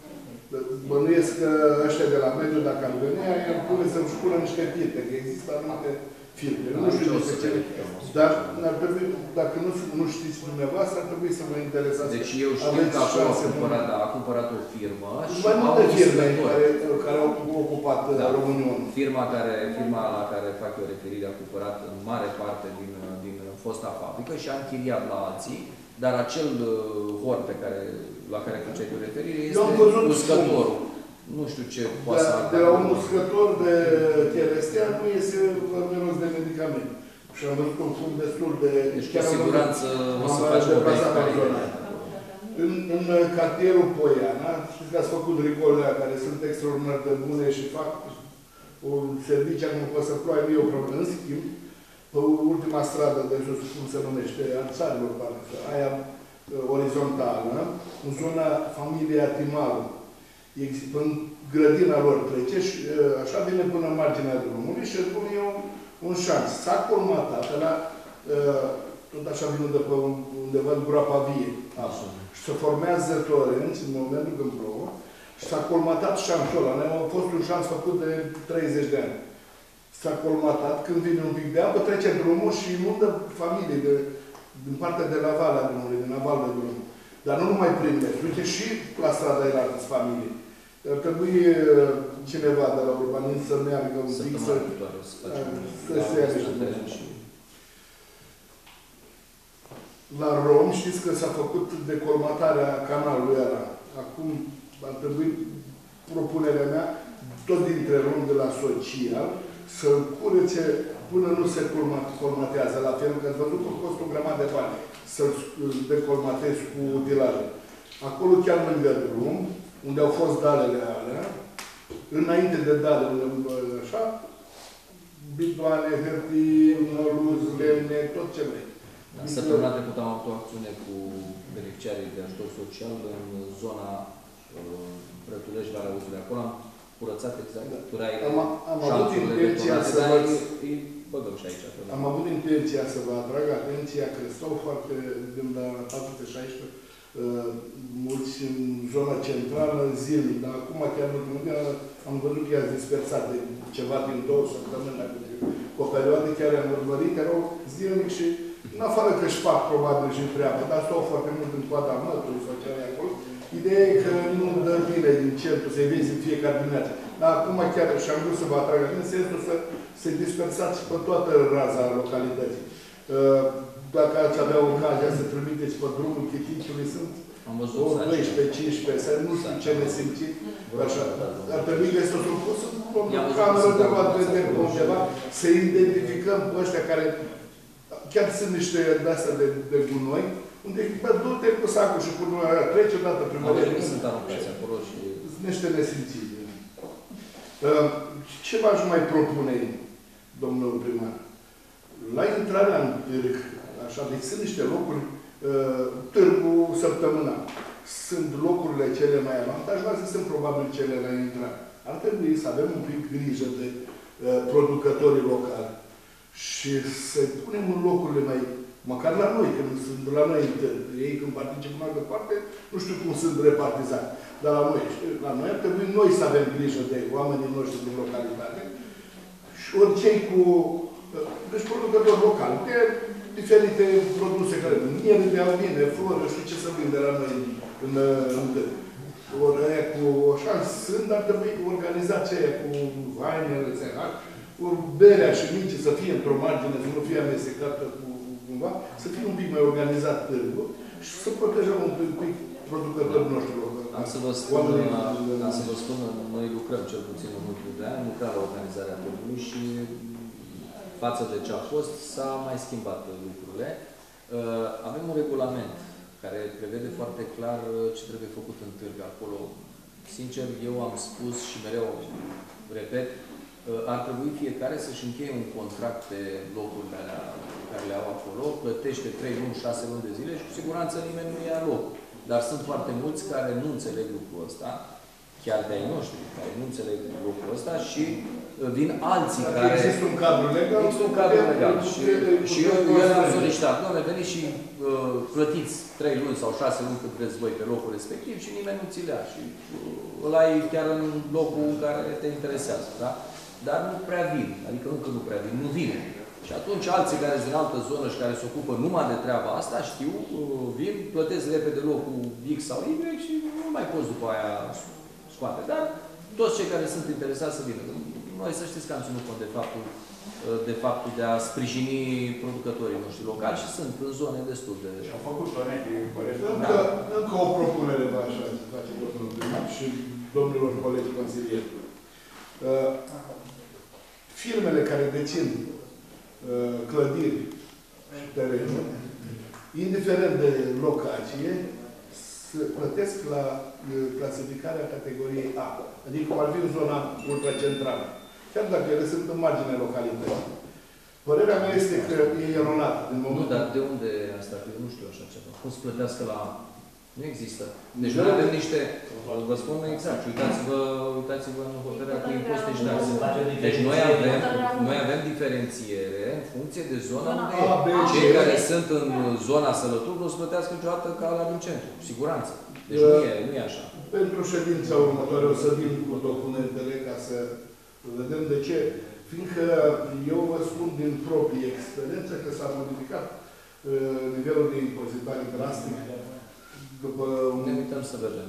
Bănuiesc că ăștia de la mediu, dacă ar veni, ar pune să-și pună niște firme, că există anumite firme. Nu știu despre ce, dar ar trebui, dacă nu, nu știți dumneavoastră, ar trebui să vă interesați. Deci eu știu că acolo a cumpărat, da, a cumpărat o firmă și mai multe firme care, care au ocupat da. România. Firma, care, firma la care fac eu referire a cumpărat în mare parte din, din fosta fabrică și a închiriat la alții, dar acel hor pe care, la care făceai tu referire este uscătorul. Nu știu ce poate să de la un uscător de cherestea nu iese miros de medicament. Și am văzut un fund destul de... Deci cu siguranță o să faci o verificare. În, în cartierul Poiana, știți că ați făcut rigolele care sunt extraordinar de bune și fac un serviciu, acum poate să ploaie, nu e o problemă. În schimb, pe ultima stradă de jos, cum se numește, Alțarilor, parcă, aia orizontală, în zona familiei Atimaru, în grădina lor trece și așa vine până în marginea drumului și spune eu un șans. S-a colmatat la, tot așa vine de pe undeva în groapa vie. Și se formează torenți în momentul când plouă și s-a colmatat șansul ăla. A fost un șans făcut de treizeci de ani. S-a colmatat, când vine un pic de apă, trece drumul și inundă familii de, din partea de la valea drumului, din aval de drum. Dar nu numai prin mers. Uite, și la strada era alți familii. Ar trebui cineva de la urbanism să meargă un pic să... să se ia niște. La Rom, știți că s-a făcut decolmatarea canalului ăla. Acum ar trebui propunerea mea, tot dintre Rom de la social, să curețe până nu se colmatează. La fel că ați văzut că costă o grămadă de bani să-l decolmatezi cu utilaje. Acolo chiar lângă drum, unde au fost dalele alea, înainte de dale, unde, așa, bidoane, hârtii, măluzi, lemne, tot ce vrei. Da, săptămâna trecută am avut o acțiune cu beneficiarii de ajutor social în zona uh, Brătulești, Valea Uzului. Acolo am curățat exact, da. Turai, am, am avut intenția să vă... îi băgăm și aici. Am avut intenția să vă atrag atenția că stau foarte, din la patru sute șaisprezece, uh, mulți în zona centrală zilnic, dar acum chiar în ultimul timp am văzut că i-ați dispersat de ceva din două săptămâni, dacă cu o perioadă chiar am urmărit, erau zilnic și în afară că își fac probabil și treabă, dar stau foarte mult în coada mătului sau ce acolo. Ideea e că nu dă bine din centru să-i vezi în fiecare dimineață. Dar acum chiar și-am vrut să vă atrag în sensul să se dispersați pe toată raza localității. Dacă ați avea ocazia să trimiteți pe drumul Chitinciului, sunt o doisprezece cincisprezece, să nu știu ce ne simți. Așa. Ar trebui găsit o soluție, o cameră de luat de undeva, să identificăm pe ăștia care chiar sunt niște de-astea de, de gunoi, unde, bă, du-te cu sacul și cu noi, trece o dată prin mărie. Sunt aruncați acolo și... Sunt niște nesimțiri. Uh, ce v-aș mai propune, domnul primar? La intrarea în târg, așa, deci sunt niște locuri, uh, târgul săptămâna, sunt locurile cele mai avantajoase, sunt probabil cele la intrare. Ar trebui să avem un pic grijă de uh, producătorii locali și să punem în locurile mai, măcar la noi, când sunt la noi în târg. Ei când participă în altă parte, nu știu cum sunt repartizați. Dar la noi, la noi ar trebui noi să avem grijă de oamenii noștri din localitate și oricei cu, deci producători locali, de diferite produse care miere de albine, flori, știu ce să vinde la noi în, în târg. Ori aia cu, așa, sunt, ar trebui organizația aia cu vainele, ori berea și mici să fie într-o margine, să nu fie amestecată cu cumva, să fie un pic mai organizat târgul și să protejăm un pic producătorii noștri locali. Am să vă spun, am să vă spun, noi lucrăm cel puțin în ultimul de ani, lucrăm la organizarea târgului și față de ce a fost, s-a mai schimbat lucrurile. Avem un regulament care prevede foarte clar ce trebuie făcut în târg acolo. Sincer, eu am spus și mereu repet, ar trebui fiecare să-și încheie un contract pe locurile alea care le au acolo, plătește trei luni, șase luni de zile și cu siguranță nimeni nu ia loc. Dar sunt foarte mulți care nu înțeleg lucrul ăsta chiar de-ai noștri, care nu înțeleg lucrul ăsta și vin alții care... Există un cadru legal? Există un cadru legal. Și, și eu, eu le-am solicitat. Doamne, veniți și uh, plătiți trei luni sau șase luni cât vreți voi pe locul respectiv și nimeni nu ți le ia. Și uh, îl ai chiar în locul în care te interesează. Da? Dar nu prea vin. Adică nu că nu prea vin, nu vine. Și atunci alții care sunt din altă zonă și care se ocupă numai de treaba asta, știu, uh, vin, plătesc repede locul X sau Y și nu mai poți după aia scoate. Dar toți cei care sunt interesați să vină. Noi să știți că am ținut cont de faptul, de faptul de a sprijini producătorii noștri locali și sunt în zone destul de... Și au făcut tonetii corecte. Încă, încă o propunere vă așa face domnul primar și domnilor colegi consilieri. Uh, firmele care dețin uh, clădiri și terenuri, indiferent de locație, se plătesc la uh, clasificarea categoriei A. Adică ar fi în zona ultracentrală. Chiar dacă ele sunt în marginea localității. Părerea mea este că e eronat. Nu, dar de unde asta? Că eu nu știu așa ceva. Cum să plătească la... Nu există. Deci noi avem niște... Vă spun exact. Uitați-vă uitați-vă în hotărârea cu impozite și taxe. Deci noi avem, noi avem diferențiere în funcție de zona unde e. Cei care sunt în zona Sălături nu o să plătească niciodată ca la din centru. Cu siguranță. Deci nu e, nu e așa. Pentru ședința următoare o să vin cu documentele ca să vedem de ce. Fiindcă eu vă spun din proprie experiență că s-a modificat uh, nivelul de impozitare drastic. După un... Ne uităm să vedem.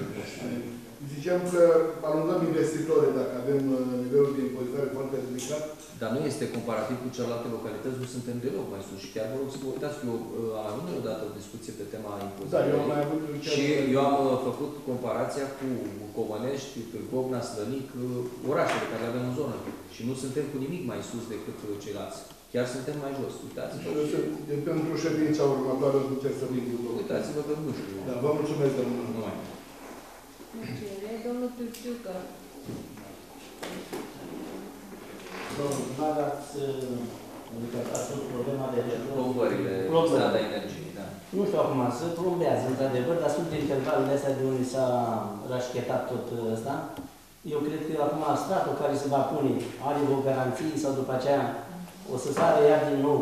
Ziceam că alungăm investitorii dacă avem uh, nivelul de impozitare foarte ridicat. Dar nu este comparativ cu celelalte localități, nu suntem deloc mai sus. Și chiar vă rog să vă uitați că eu uh, am avut odată o discuție pe tema impozitării. Da, eu am mai avut și eu am uh, făcut comparația cu Comănești, Târgovna, Slănic, uh, orașele care le avem în zonă. Și nu suntem cu nimic mai sus decât uh, ceilalți. Chiar suntem mai jos. Uitați-vă. Pentru ședința următoare o duceți să vin cu domnul. Uitați-vă că nu știu. Da, vă mulțumesc, domnul. Nu mai. Domnul Turciucă. Domnul primar, ați ridicat problema de plombările, strada energiei, da. Nu știu acum, se plombează, într-adevăr, dar sunt intervalele astea de unde s-a rașchetat tot ăsta. Eu cred că acum statul care se va pune are o garanție sau după aceea o să sară iar din nou.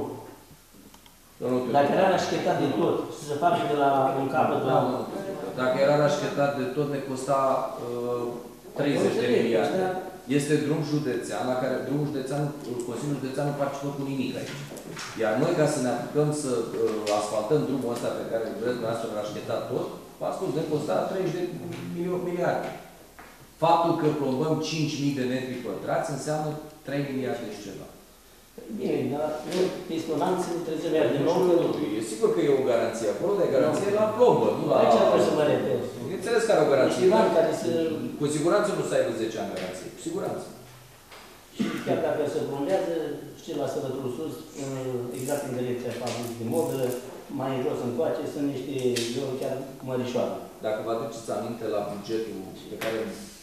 Dacă era rașchetat de tot, să se facă de la un capăt la... Dacă era rașchetat de tot, ne costa uh, treizeci de miliarde. Este drum județean, la care drumul județean, Consiliul Județean nu participă cu nimic aici. Iar noi, ca să ne apucăm să uh, asfaltăm drumul ăsta pe care vreți dumneavoastră să rașchetat tot, v-am spus, ne costa treizeci de miliarde. Faptul că plombăm cinci mii de metri pătrați înseamnă trei miliarde și ceva. Bine, dar pistonanți trebuie să meargă din nou. E sigur că e o garanție acolo, dar e garanție la plombă, nu la... Aici vreau să mă repet. Înțeles că are o garanție. Care să... Cu siguranță nu să aibă zece ani garanție. Cu siguranță. Și chiar dacă se plombează, știi, la Sălături Sus, exact în direcția fabricii de mobilă, mai în jos încoace, sunt niște zone chiar mărișoare. Dacă vă aduceți aminte la bugetul pe care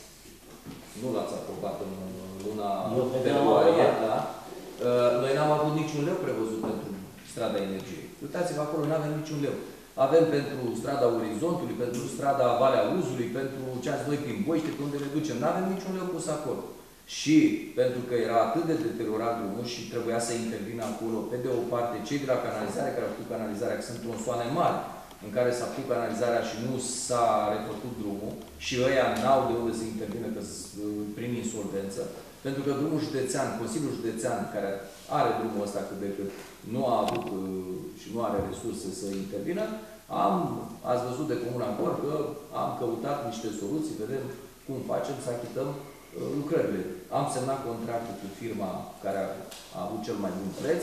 nu l-ați aprobat în luna februarie, da? Noi n-am avut niciun leu prevăzut pentru strada energiei. Uitați-vă acolo, nu avem niciun leu. Avem pentru strada Orizontului, pentru strada Valea Uzului, pentru ce ați voi prin Boiște, pe unde le ducem. Nu avem niciun leu pus acolo. Și pentru că era atât de deteriorat drumul și trebuia să intervină acolo, pe de o parte, cei de la canalizare care au făcut canalizarea, că sunt tronsoane mari, în care s-a făcut canalizarea și nu s-a refăcut drumul, și ăia n-au de unde să intervină, că prin insolvență, pentru că drumul județean, Consiliul Județean, care are drumul ăsta cât de cât, nu a avut și nu are resurse să intervină, am, ați văzut de comun acord că am căutat niște soluții, vedem cum facem să achităm lucrările. Am semnat contractul cu firma care a, a avut cel mai bun preț.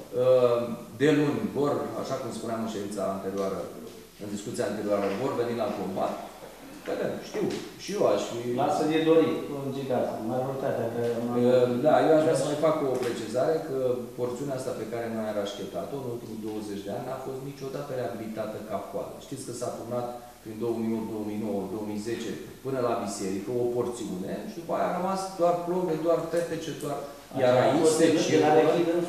De luni vor, așa cum spuneam în ședința anterioară, în discuția anterioară, vor veni la combat. Vedem, știu, și eu aș fi... Lasă de dorit, în gigață, majoritatea că... Da, eu aș vrea să mai fac o precizare că porțiunea asta pe care noi am rașchetat-o în ultimii douăzeci de ani n-a fost niciodată reabilitată ca coadă. Știți că s-a turnat prin două mii opt, două mii nouă, două mii zece, până la biserică, o porțiune, și după aia a rămas doar plombe, doar petece, doar... Iar aici se circulă,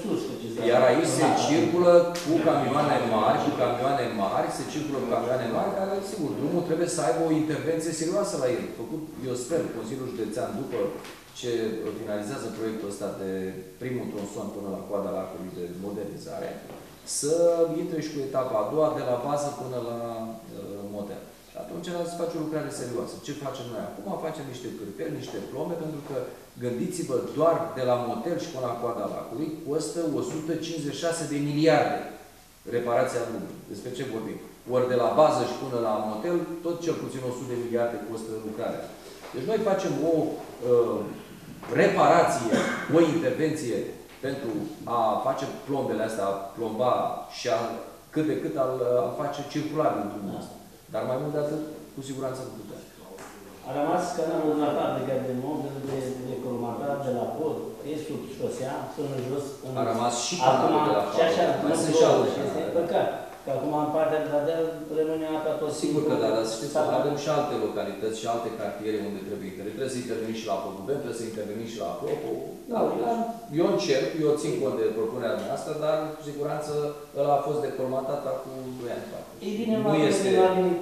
iar aici se circulă cu camioane mari, cu camioane mari, se circulă cu camioane mari, care, sigur, drumul trebuie să aibă o intervenție serioasă la el. Făcut, eu sper, Consiliul Județean, după ce finalizează proiectul ăsta de primul tronson până la coada lacului de modernizare, să intre și cu etapa a doua, de la bază până la uh, motel. Atunci se face o lucrare serioasă. Ce facem noi acum? Facem niște cârpeli, niște plombe, pentru că, gândiți-vă, doar de la motel și până la coada lacului, costă o sută cincizeci și șase de miliarde reparația drumului. Despre ce vorbim? Ori de la bază și până la motel, tot cel puțin o sută de miliarde costă lucrarea. Deci noi facem o uh, reparație, o intervenție pentru a face plombele astea, a plomba și a, cât de cât a, a face circulabil drumul ăsta. Dar mai mult de atât, cu siguranță nu putem. A rămas canalul de la fabrica de model de, de colmatat de la pod, e sub șosea, până jos. În... A rămas și canalul de la fabrica. Mai sunt și alte și este păcat. Că acum în partea de la deal rămâne apa tot. Sigur că da, dar știți că avem și alte localități și alte cartiere unde trebuie intervenit. Trebuie să intervenim și la Păgubeni, trebuie să intervenim și la Apropo. Da, eu încerc, eu țin cont de propunerea noastră, dar cu siguranță ăla a fost decolmatat acum doi ani. Ei bine, nu este,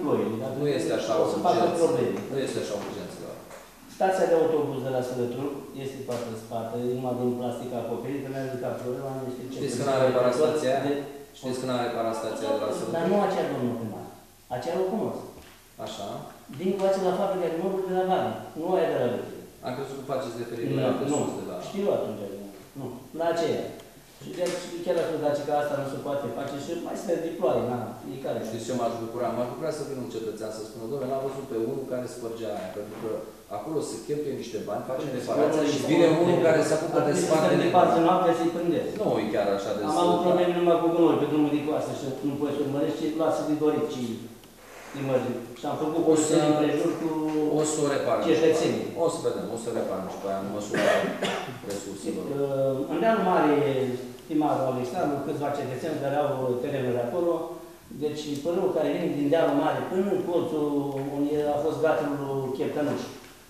nu este așa o urgență. Nu este așa o urgență. Stația de autobuz de la Sălătruc este toată spată, numai din plastic acoperit, că mi-a ridicat problema, nu știu ce. Știți că n-a reparat stația aia? Știți că n-a reparat stația de la Sălătruc? Dar nu aceea, domnul primar. Aceea o cunosc. Așa. Din coace la fabrica de mobile de la Vale. Nu aia de la Vale. Am crezut că faceți referire la altă sus de la... Știu atunci. Nu. La aceea. Și chiar dacă dați că asta nu se poate face și mai se deploie, na, fiecare. Știți ce m-aș bucura? M-aș bucura să vină un cetățean să spună, doamne, l-am văzut pe unul care spărgea aia, pentru că acolo se cheltuie niște bani, face reparația și vine unul care se apucă de spate de departe noaptea să-i prindezi. Nu e chiar așa de... Am avut probleme numai cu gunoi pe drumul de coastă și nu poți să urmărești și lasă de dorit ci imagini. Și am făcut o să împrejur cu o să o reparăm. Ceșețenii. O să vedem, o să reparăm și pe aia în măsura resurselor. În Dealul Mare, primarul Alexandru, câțiva cetățeni care au terenuri acolo, deci pânul care vine din Dealul Mare până în colțul unde a fost gatul lui Cheptănuș.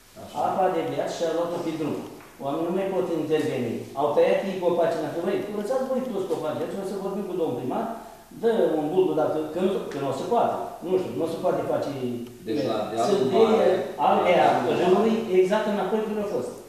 Apa de viață și a luat-o pe drum. Oamenii nu mai pot interveni. Au tăiat ei copacii, dacă vrei, curățați voi toți copacii. Deci o să vorbim cu domnul primar, dă un bulbu dacă, că, că nu o se poate. Nu știu, nu o se poate face... Deci la Dealul Mare... Alea, râului, exact înapoi cum a fost.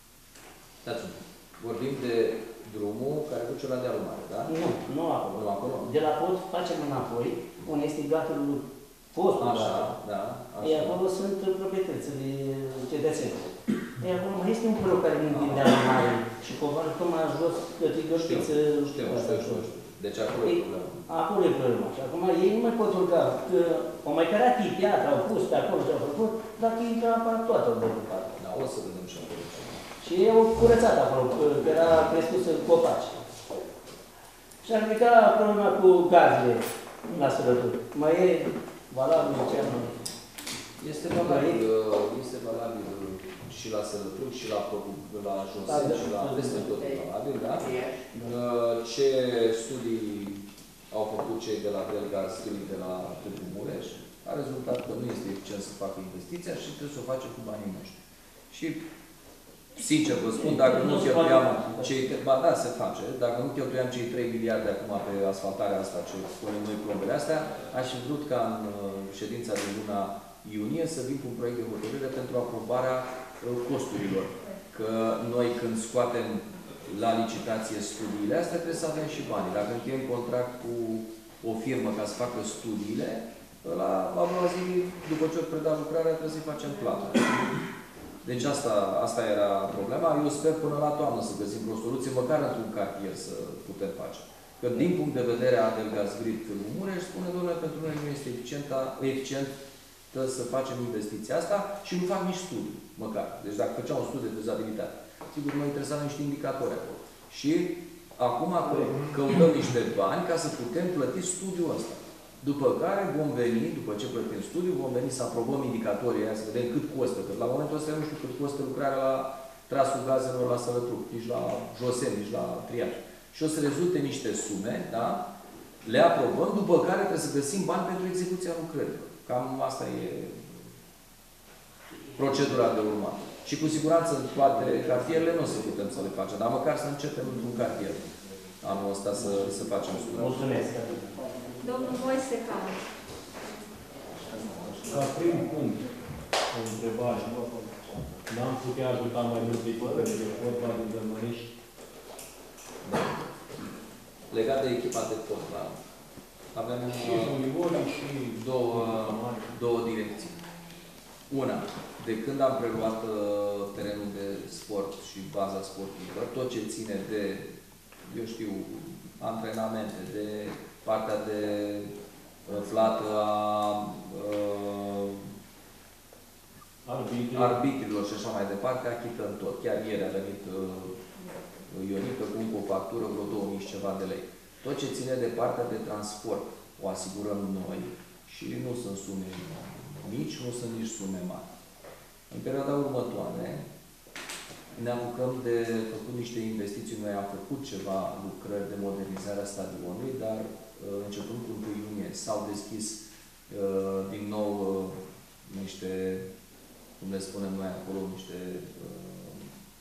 Dați vorbim de drumul care duce la Dealul Mare, da? Nu, nu acolo. Nu acolo? De la pod facem înapoi, unde este gatul fostul. Așa, da. Ei, acolo sunt proprietățile cetățenilor. Ei, acolo mai este un părău care nu din Dealul Mare și covară tot mai jos, către găștiță. Știu, știu, știu, știu. Deci acolo e problema. Acolo e problema. Și acum ei nu mai pot urca. Au mai cărat ei piatra, au pus pe acolo și au făcut, dacă intră apa toată au decupat. Da, o să vedem și acolo. Și ei au curățat acolo, că era crescusă copaci. Și ar ridica problema cu gazele la Sălătruc. Mai e valabil ce am... Este valabil, este valabil și la Sălătruc, și la, la Josen, și la peste tot valabil, da? Ce studii au făcut cei de la Delgaz, de la Târgu Mureș, a rezultat că nu este eficient să facă investiția și trebuie să o face cu banii noștri. Și sincer vă spun, dacă nu cheltuiam cei... Ba da, se face. Dacă nu cheltuiam cei trei miliarde acum pe asfaltarea asta, ce punem noi plombele astea, aș fi vrut ca în ședința de luna iunie să vin cu un proiect de hotărâre pentru aprobarea costurilor. Că noi când scoatem la licitație studiile astea, trebuie să avem și banii. Dacă încheiem contract cu o firmă ca să facă studiile, la a doua zi, după ce o preda lucrarea, trebuie să-i facem plată. Deci asta, asta era problema. Eu sper până la toamnă să găsim o soluție, măcar într-un cartier să putem face. Că din punct de vedere a Delgaz Grid Târgu Mureș, spune, domnule, pentru noi nu este eficient să facem investiția asta și nu fac nici studii, măcar. Deci dacă făceam un studiu de fezabilitate, sigur mă interesau niște indicatori acolo. Și acum căutăm niște bani ca să putem plăti studiul ăsta. După care vom veni, după ce plătim studiul, vom veni să aprobăm indicatorii aia, să vedem cât costă. Că la momentul ăsta eu nu știu cât costă lucrarea la trasul gazelor la Sălătruc, nici la Josen, nici la Triaj. Și o să rezulte niște sume, da? Le aprobăm, după care trebuie să găsim bani pentru execuția lucrărilor. Cam asta e procedura de urmat. Și cu siguranță în toate cartierele nu o să putem să le facem, dar măcar să începem într-un cartier anul ăsta să, să facem studii. Mulțumesc. Domnul Moise Cam. Ca prim punct, o întrebare. N-am putea ajuta mai multe echipe de fotbal din Dărmănești? Legat de echipa de fotbal, avem Și juniorii și două, două direcții. Una, de când am preluat uh, terenul de sport și baza sportivă, tot ce ține de, eu știu, antrenamente, de partea de uh, plată a uh, arbitrii. arbitrilor și așa mai departe, achităm tot. Chiar ieri a venit uh, Ionică cu o factură, vreo două mii și ceva de lei. Tot ce ține de partea de transport o asigurăm noi și nu sunt sume mici, nu sunt nici sume mari. În perioada următoare ne apucăm de făcut niște investiții. Noi am făcut ceva lucrări de modernizare a stadionului, dar începând cu întâi iunie s-au deschis uh, din nou uh, niște, cum le spunem noi acolo, niște uh,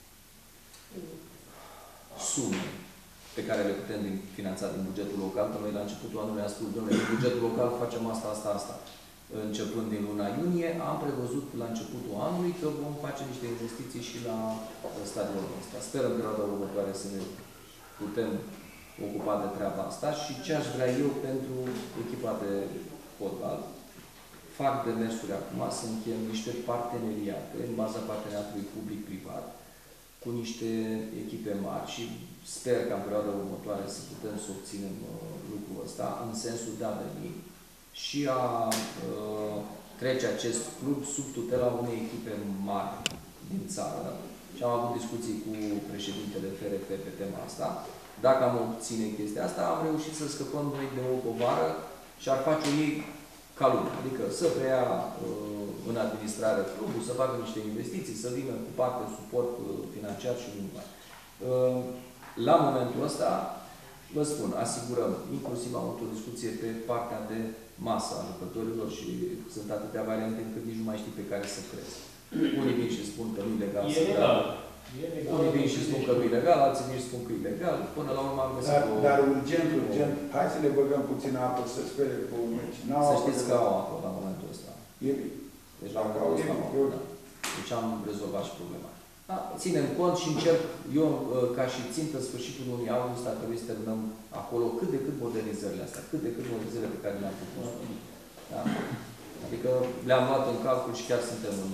sume pe care le putem finanța din bugetul local, că noi la începutul anului am spus, domnule, din bugetul local facem asta, asta, asta. Începând din luna iunie, am prevăzut la începutul anului că vom face niște investiții și la stadionul ăsta. Sperăm în perioada următoare să ne putem ocupa de treaba asta și ce aș vrea eu pentru echipa de fotbal. Fac demersuri acum să încheiem niște parteneriate în baza parteneriatului public-privat cu niște echipe mari și sper că în perioada următoare să putem să obținem uh, lucrul ăsta în sensul de a veni și a uh, trece acest club sub tutela unei echipe mari din țară. Și am avut discuții cu președintele F R F pe tema asta. Dacă am obține chestia asta, am reușit să scăpăm noi de o povară și ar face ei ca lumea. Adică să preia uh, în administrare clubul, să facă niște investiții, să vină cu parte suport uh, financiar și nu numai. Uh, la momentul ăsta, vă spun, asigurăm, inclusiv am avut o discuție pe partea de masă a lucrătorilor și sunt atâtea variante încât nici nu mai știi pe care să crezi. Unii vin și spun că nu e legal. E legal. Unii vin și spun că nu e legal, alții vin și spun că e legal. Până la urmă am găsit Dar, o... dar urgent, urgent, hai să le băgăm puțin apă, să spere pe urmeci. Să știți că au apă la momentul ăsta. E Deci la momentul ăsta am apă, da. Deci am rezolvat și problema. Da, ținem cont și încerc, eu ca și țintă sfârșitul lunii august, ar trebui să terminăm acolo cât de cât modernizările astea, cât de cât modernizările pe care le-am propus. Da? Adică le-am luat în calcul și chiar suntem în...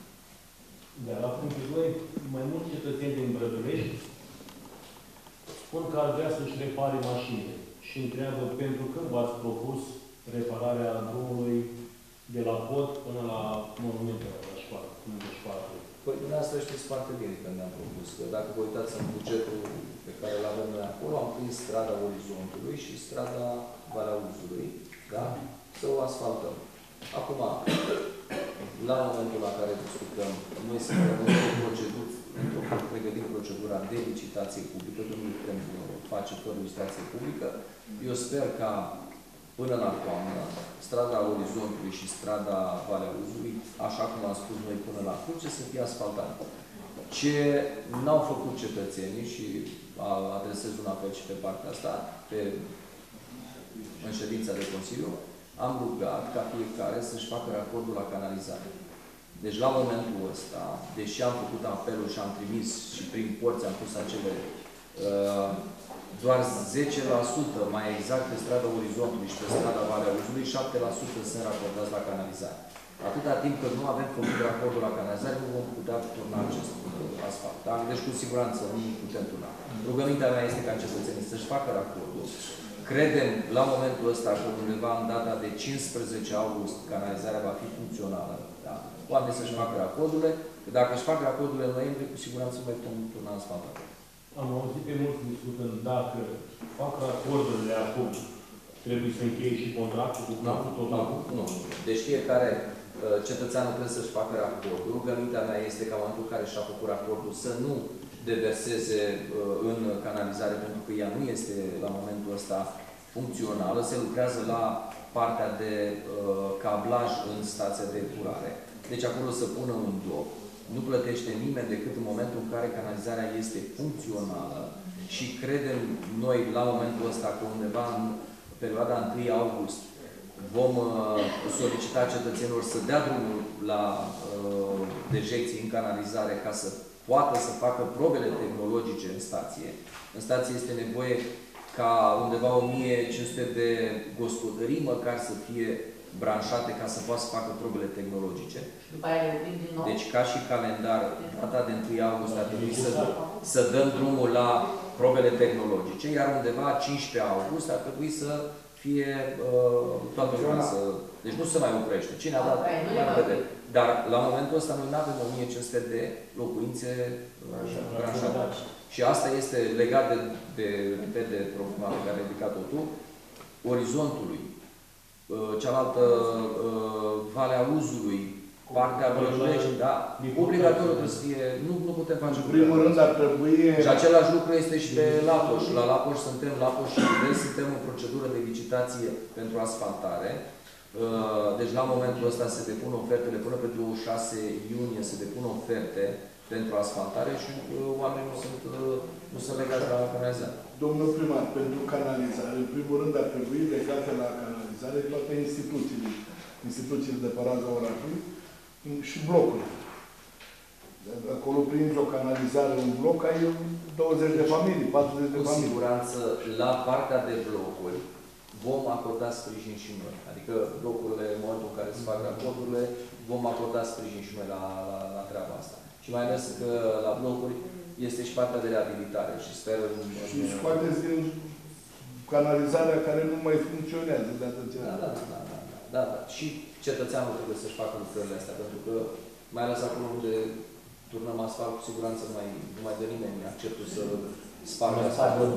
Dar la punctul doi, mai mulți cetățeni din Brădulești spun că ar vrea să-și repare mașinile și întreabă pentru când v-ați propus repararea drumului de la pod până la monumentul la școală, până la școală. Păi, dumneavoastră știți foarte bine când ne-am propus, că dacă vă uitați în bugetul pe care îl avem noi acolo, am prins strada Orizontului și strada Valea Uzului, da? Să o asfaltăm. Acum, la momentul la care discutăm, noi suntem într-o procedură, într-o pregătim procedura de licitație publică, nu putem face fără licitație publică. Eu sper ca până la toamnă, strada Orizontului și strada Valea Uzului, așa cum am spus noi până la Cruce, să fie asfaltate. Ce n-au făcut cetățenii și adresez un apel și pe partea asta, pe, în ședința de Consiliu, am rugat ca fiecare să-și facă raportul la canalizare. Deci la momentul ăsta, deși am făcut apelul și am trimis și prin porți am pus acele uh, doar zece la sută mai exact pe strada Orizontului și pe strada Valea Uzului, șapte la sută sunt raportați la canalizare. Atâta timp cât nu avem făcut raportul la canalizare, nu vom putea turna acest asfalt. Da? Deci cu siguranță nu putem turna. Rugămintea mea este ca cetățenii să-și facă raportul. Credem la momentul ăsta că undeva în data de cincisprezece august canalizarea va fi funcțională. Da? Oamenii să-și facă raporturile, că dacă își fac raporturile în noiembrie, cu siguranță mai putem turna asfaltat. Am auzit pe mulți discutând dacă fac raporturile acum, trebuie să încheie și contractul cu capul total. Nu, nu. Deci fiecare uh, cetățeanul trebuie să-și facă raportul. Rugămintea mea este ca în momentul în care și-a făcut raportul să nu deverseze uh, în canalizare, pentru că ea nu este la momentul ăsta funcțională. Se lucrează la partea de uh, cablaj în stația de epurare. Deci acolo să pună un bloc. Nu plătește nimeni decât în momentul în care canalizarea este funcțională și credem noi la momentul ăsta că undeva în perioada întâi august vom uh, solicita cetățenilor să dea drumul la uh, dejecții în canalizare ca să poată să facă probele tehnologice în stație. În stație este nevoie ca undeva o mie cinci sute de gospodării măcar să fie branșate ca să poată să facă probele tehnologice. După aia le oprim din nou. Deci ca și calendar, data de întâi august ar trebui să, să dăm drumul la probele tehnologice, iar undeva cincisprezece august ar trebui să fie uh, toată lumea să... Deci nu se mai oprește. Cine a dat? Mai vedem. Dar la momentul ăsta noi nu avem o mie cinci sute de locuințe branșate. Și asta este legat de, de, de, de problema pe care a ridicat-o tu, orizontului, cealaltă Valea Uzului, partea Brăjulești, da, obligatoriu trebuie să fie, nu, nu putem face. În primul rând ar trebui... Și același lucru este și pe Lapoș. La Lapoș suntem, Lapoș și Vest, suntem în procedură de licitație pentru asfaltare. Deci la momentul ăsta se depun ofertele, până pe douăzeci și șase iunie se depun oferte pentru asfaltare și oamenii nu sunt, nu sunt legați la canalizare. Domnul primar, pentru canalizare, în primul rând ar trebui legate la canalizare toate instituțiile, instituțiile de pe raza orașului și blocurile. Acolo prinzi o canalizare, un bloc, ai douăzeci de familii, patruzeci de familii. Cu siguranță, la partea de blocuri, vom acorda sprijin și noi. Adică blocurile, în momentul în care se fac raporturile, vom acorda sprijin și noi la, la, la treaba asta. Și mai ales că la blocuri este și partea de reabilitare și sper... Și scoateți din canalizarea care nu mai funcționează de atâția da, da, da, da, da, da, da. Și cetățeanul trebuie să-și facă lucrările astea, pentru că mai ales acolo unde turnăm asfalt, cu siguranță nu mai, nu mai dă nimeni acceptul să spargă asfaltul.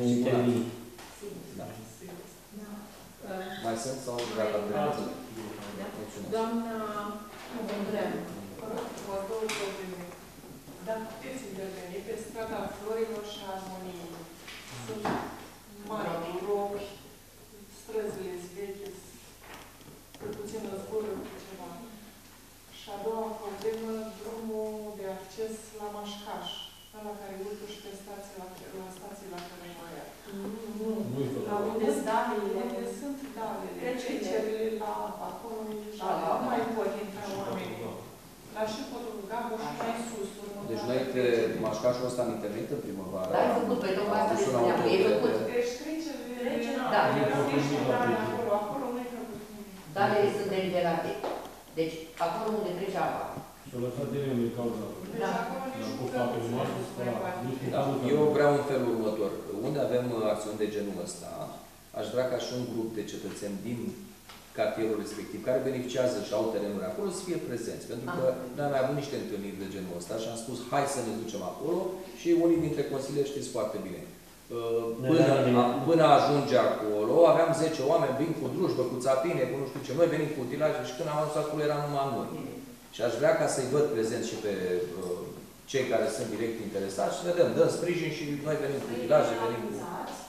Da. Mai sunt sau gata de rețele? Doamna Andreea. Vă două probleme. Dacă puteți interveni pe strada Florilor și Armoniei. Sunt mari robi, străzile vechi, pe puțin zboră cu ceva. Și a doua problemă, drumul de acces la Mașcaș, ăla care urcă și pe stație la, la stație la Cărămarea. Nu, la unde sunt dalele, unde sunt dalele, trecerile la acolo, nu mai pot intra oamenii. La și potul Gaboș mai sus. Deci noi pe Mașcașul ăsta am intervenit în primăvară. Da, ai făcut, pe tocmai asta le spuneam, că e făcut. Deci trecerile, da, acolo, acolo nu-i făcut. Dalele sunt deliberate. Deci, acolo unde trece apa. S-a lăsat de unde cauza. Deci acolo nici nu Da, eu vreau în felul următor. Unde avem acțiuni de genul ăsta, aș vrea ca și un grup de cetățeni din cartierul respectiv, care beneficiază și au terenuri acolo, să fie prezenți. Pentru că noi am mai avut niște întâlniri de genul ăsta și am spus, hai să ne ducem acolo și unii dintre consilieri știți foarte bine. Până, până ajunge acolo, aveam zece oameni, vin cu drujbă, cu țapine, cu nu știu ce, noi venim cu utilaje și când am ajuns acolo eram numai noi. Și aș vrea ca să-i văd prezenți și pe uh, cei care sunt direct interesați și vedem, dăm sprijin și noi venim cu utilaje, venim cu...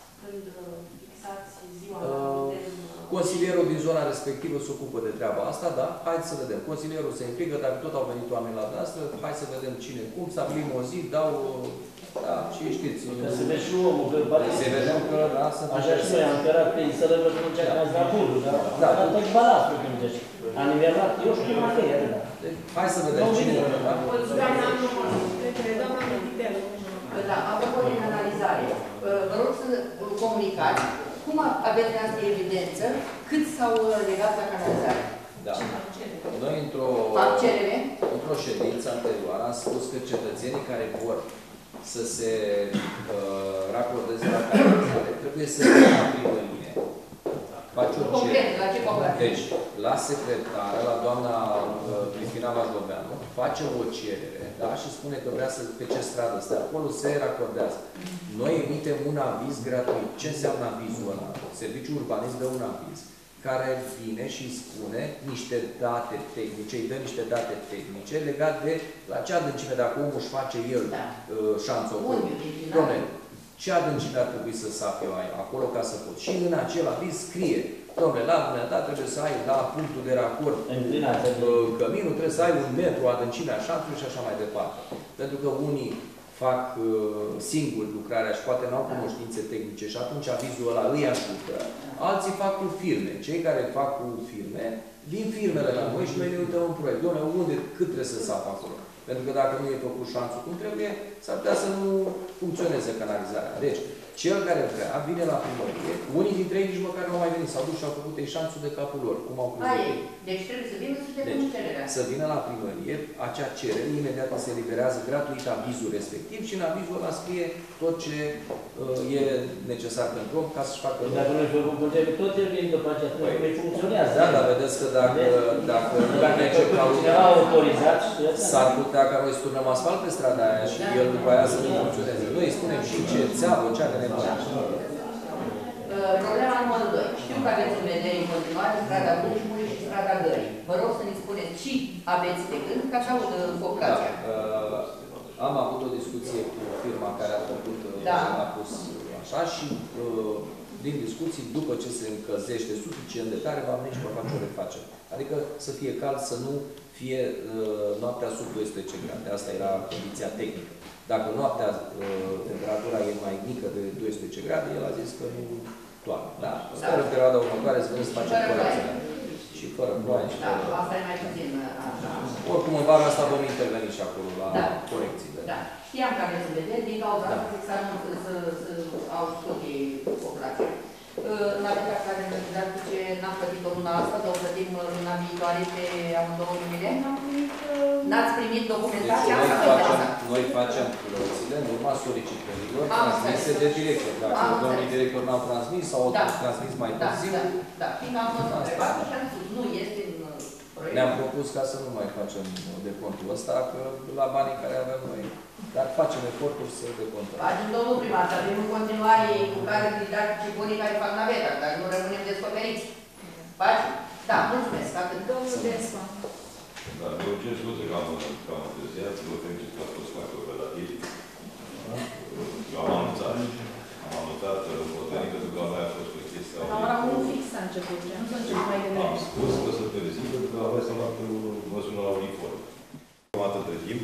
Consilierul din zona respectivă se ocupă de treaba asta, da? Haideți să vedem. Consilierul se implică, dacă tot au venit oameni la noastră, hai să vedem cine, cum, să stabilim o zi, dau... Da, și știți. Că se vede și omul, că pare să vedem că, da, sunt... Așa și noi am cărat pe Isără, că nu cea care ați dat burul, dar am tot balatul când zici. A nivelat, eu știu cum e, da. Hai să vedem cine, da? Doamna Mititelu. Da, apropo de canalizare, vă rog să comunicați cum aveți această evidență, cât s-au legat la canalizare. Da. Noi, într-o într-o ședință anterioară, am spus că cetățenii care vor să se uh, racordeze la canalizare trebuie să fie la primă linie. Face o cerere. Deci, la secretară, la doamna uh, Cristina Vajloveanu, face o cerere, da? Și spune că vrea să, pe ce stradă stă acolo, se racordează. Noi emitem un aviz gratuit. Ce înseamnă avizul ăla? Serviciul Urbanist dă un aviz care vine și spune niște date tehnice, îi dă niște date tehnice legate de la ce adâncime, dacă omul își face el da. uh, șanțul. Dom'le, ce adâncime ar trebui să sape ai acolo ca să poți. Și în acel aviz scrie, domnule, la bunătate trebuie să ai la punctul de racord căminul, trebuie să ai un metru adâncimea șanțului și așa mai departe. Pentru că unii fac uh, singuri lucrarea și poate n-au cunoștințe tehnice și atunci avizul ăla îi ajută. Alții fac cu firme. Cei care fac cu firme, vin firmele la noi și noi ne uităm în proiect. Doamne, unde, cât trebuie să sapă acolo? Pentru că dacă nu e făcut șanțul cum trebuie, s-ar putea să nu funcționeze canalizarea. Deci, cel care vrea, vine la primărie, unii dintre ei nici măcar nu au mai venit, s-au dus și au făcut șanțul de capul lor, cum au crezut ei. Deci trebuie să vină să se deci, cererea. să vină la primărie, acea cerere, imediat se eliberează gratuit avizul respectiv și în avizul ăla scrie tot ce uh, e necesar pentru om ca să-și facă... Dacă noi făcăm putere, tot el vine după aceea, nu funcționează. Da, dar vedeți că dacă, dacă nu merge ca cineva autorizat, s-ar putea ca noi să turnăm asfalt pe strada aia și el după aia să nu funcționeze. Noi îi spunem și ce țeavă, ce are nevoie. Problema numărul doi. Știu că aveți în vedere în continuare strada Bușmului și strada Gării. Vă rog să ne spuneți ce aveți de gând, ca și aud populația. Da, uh, am avut o discuție cu firma care a făcut, da. a pus așa și uh, din discuții, după ce se încălzește suficient de tare, va veni și va face o refacere. Adică să fie cald, să nu fie uh, noaptea sub doisprezece grade. Asta era condiția tehnică. Dacă noaptea uh, temperatura e mai mică de doisprezece grade, el a zis că nu toarnă. Da? Sper în perioada următoare să venim să facem corecțiile. Și fără ploaie și fără... Da, asta e mai puțin așa. Oricum, în vara asta vom interveni și acolo la da. corecțiile. Da. Știam că aveți în vedere, din cauza asta să anunț să au scoate populația. În atâtea care ne zice, n-am plătit-o luna asta, dar o plătim luna viitoare pe amândouă lunile. N-ați primit documentația deci, asta? Noi facem, noi facem plățile în urma solicitărilor transmise de director. Dacă domnii director n-au transmis sau au da. transmis mai târziu. Da, da, da. Fiindcă am fost întrebat și am spus, nu este în proiect. Ne-am propus ca să nu mai facem decontul ăsta, că la banii care avem noi. Dar facem eforturi să decontăm. Facem, domnul primar, să avem în continuare cu care didactici bunii care fac naveta, dar nu rămânem descoperiți. Facem? Da, mulțumesc. Atât. Domnul Despa. Da, eu cer scuze că am întârziat, vă felicit că a fost foarte operativ. Eu am anunțat. Am anunțat potrivit pentru că avea fost o chestie. La ora unu fix s-a început, nu s-a început mai devreme. Am spus că să târzi pentru că avea să mă sună la uniform. Am atâta timp.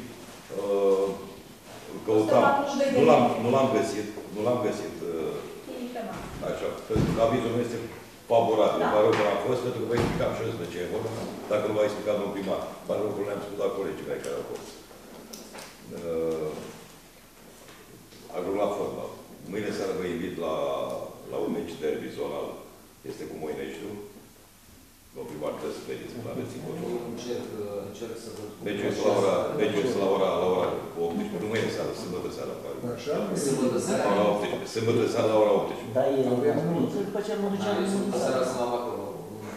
Căutam. Nu l-am găsit. Nu l-am găsit. Așa. Pentru că avizul meu este favorabil. Da. Pare rău că am fost, pentru că vă explicam și despre ce e vorba. Dacă nu v-a explicat domnul primar. Pare rău că le-am spus la colegii mei care au fost. Uh, Ajung la fotbal. Mâine seara vă invit la, la un meci derby zonal. Este cu Moineștiu. Domnul primar trebuie să veniți, nu aveți încotro. Încerc, încerc să văd. Meciul este la ora, meciul este la ora, la ora optsprezece. Nu mâine seara, sâmbătă seara. Așa? Sâmbătă seara. La optsprezece. Sâmbătă seara la ora optsprezece. Da, e după ce mă duceam în Sâmbătă seara să l-am acolo.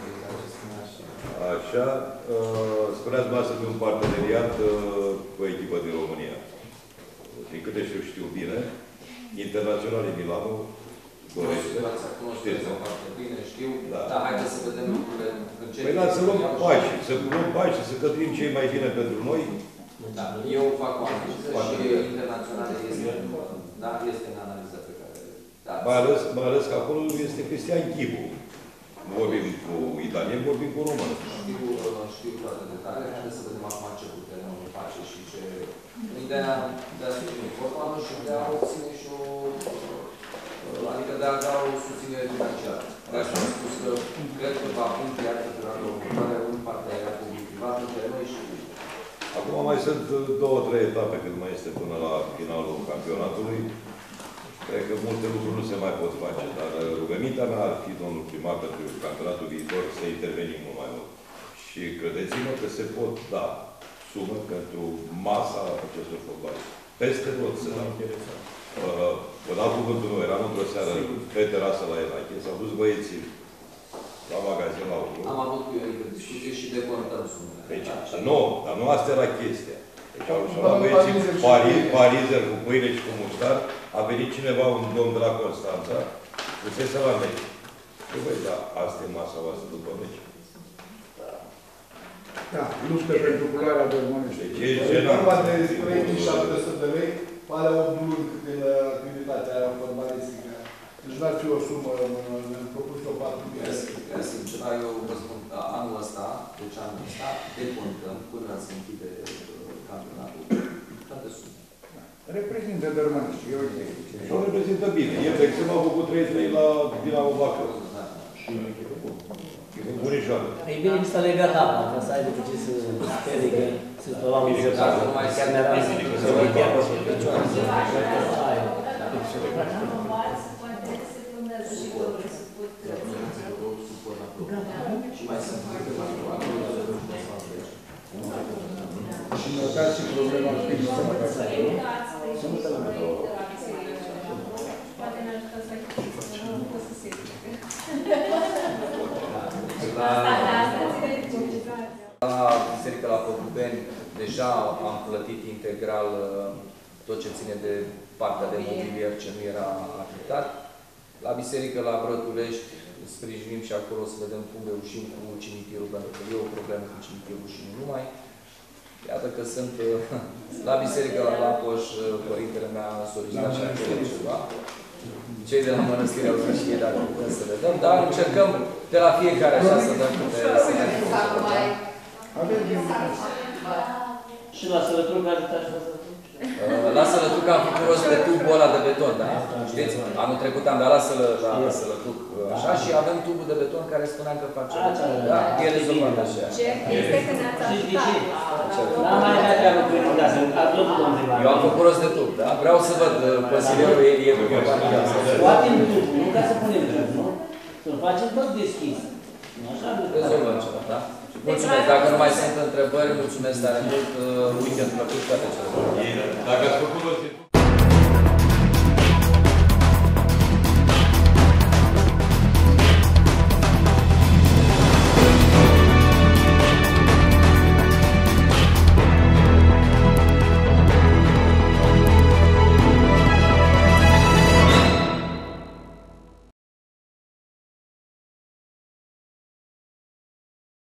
Așa. Spuneați mă să fie un parteneriat cu o echipă din România. Din câte știu, știu bine, internațional în Milano, dorește. Știți, bine, știu. Da, haideți să vedem lucrurile în ce... Păi da, să luăm pași, să luăm pași și să cătuim ce e mai bine pentru noi. Da, eu fac o analiză și internațională este, da, este în analiza pe care... Da, mai, ales, mai ales că acolo este Cristian Chivu. Nu vorbim cu italieni, vorbim cu români. Știu, știu toate detaliile, haideți să vedem acum ce putem face și ce... Ideea de a susține formală și de a obține și o... Adică de a da o susținere financiară. De așa am spus că cred că va fi încheiat pe perioada următoare un parteneriat public-privat între noi și... Acum mai sunt două, trei etape cât mai este până la finalul campionatului. Cred că multe lucruri nu se mai pot face, dar rugămintea mea ar fi, domnul primar, pentru campionatul viitor să intervenim mult mai mult. Și credeți-mă că se pot da sumă pentru masa acestor fotbaliști. Peste tot se dau. Uh, vă dau cuvântul meu, eram într-o seară pe terasă la Enache, s-au dus băieții la magazin la lucru. Am avut cu ei discuție și decontăm sumele. Deci, nu, dar nu asta era chestia. Deci au luat băieții pari, parizer cu pâine și cu muștar, a venit cineva, un domn de la Constanța, pusese la meci. Și băi, da, asta e masa voastră după meci. Da, luptă pentru culoarea de românește. Deci e genant. Vorba de trei mii șapte sute de lei alea opt luni din activitatea aia urbanistică. Deci n-ar fi o sumă, ne-am propus o patru mii. Sincer, eu vă spun, anul ăsta, deci anul ăsta, decontăm până se închide campionatul, toate sume. Reprezintă Dărmănești, e ok. Și o reprezintă bine. El, de exemplu, a făcut trei trei la Dinamo Bacău. Și e bunișoară. E bine că s-a legat apa, ca să aibă cu ce să spere, că să spălam un jucat. Chiar ne-era să vă chiar pe picioare. Și mai sunt câteva și notați și problema sănătății. Poate ne ajută să nu pot să se La Biserica la Pădubeni deja am plătit integral tot ce ține de partea de mobilier ce nu era achitat. La Biserică la Brătulești sprijinim și acolo să vedem cum reușim cu cimitirul, pentru că e o problemă cu cimitirul și nu numai. Iată că sunt la Biserica la Lapoș, părintele meu a solicitat și acolo ceva. Cei de la Mănăstirea Lășie, dacă putem să le dăm, dar încercăm de la fiecare așa să dăm câte să ne și la Sălătruc a ajutat și la Sălătruc? La Sălătruc am făcut rost de tubul ăla de beton, da? Știți? Anul trecut am dat la Sălătruc așa și avem tubul de beton care spuneam că face. Da, e rezolvat așa. Este că ne-ați ajutat. N-am mai dat chiar lucruri, dar sunt a tot domnul. Eu am făcut rost de tub, da? Vreau să văd consilierul Elie cu compania asta. Scoatem tubul, nu ca să punem tub, nu? Să-l facem tot deschis. Rezolvăm ceva, da? Mulțumesc. Dacă nu mai sunt întrebări, mulțumesc tare mult. Weekend plăcut, toate cele bune. Dacă ați făcut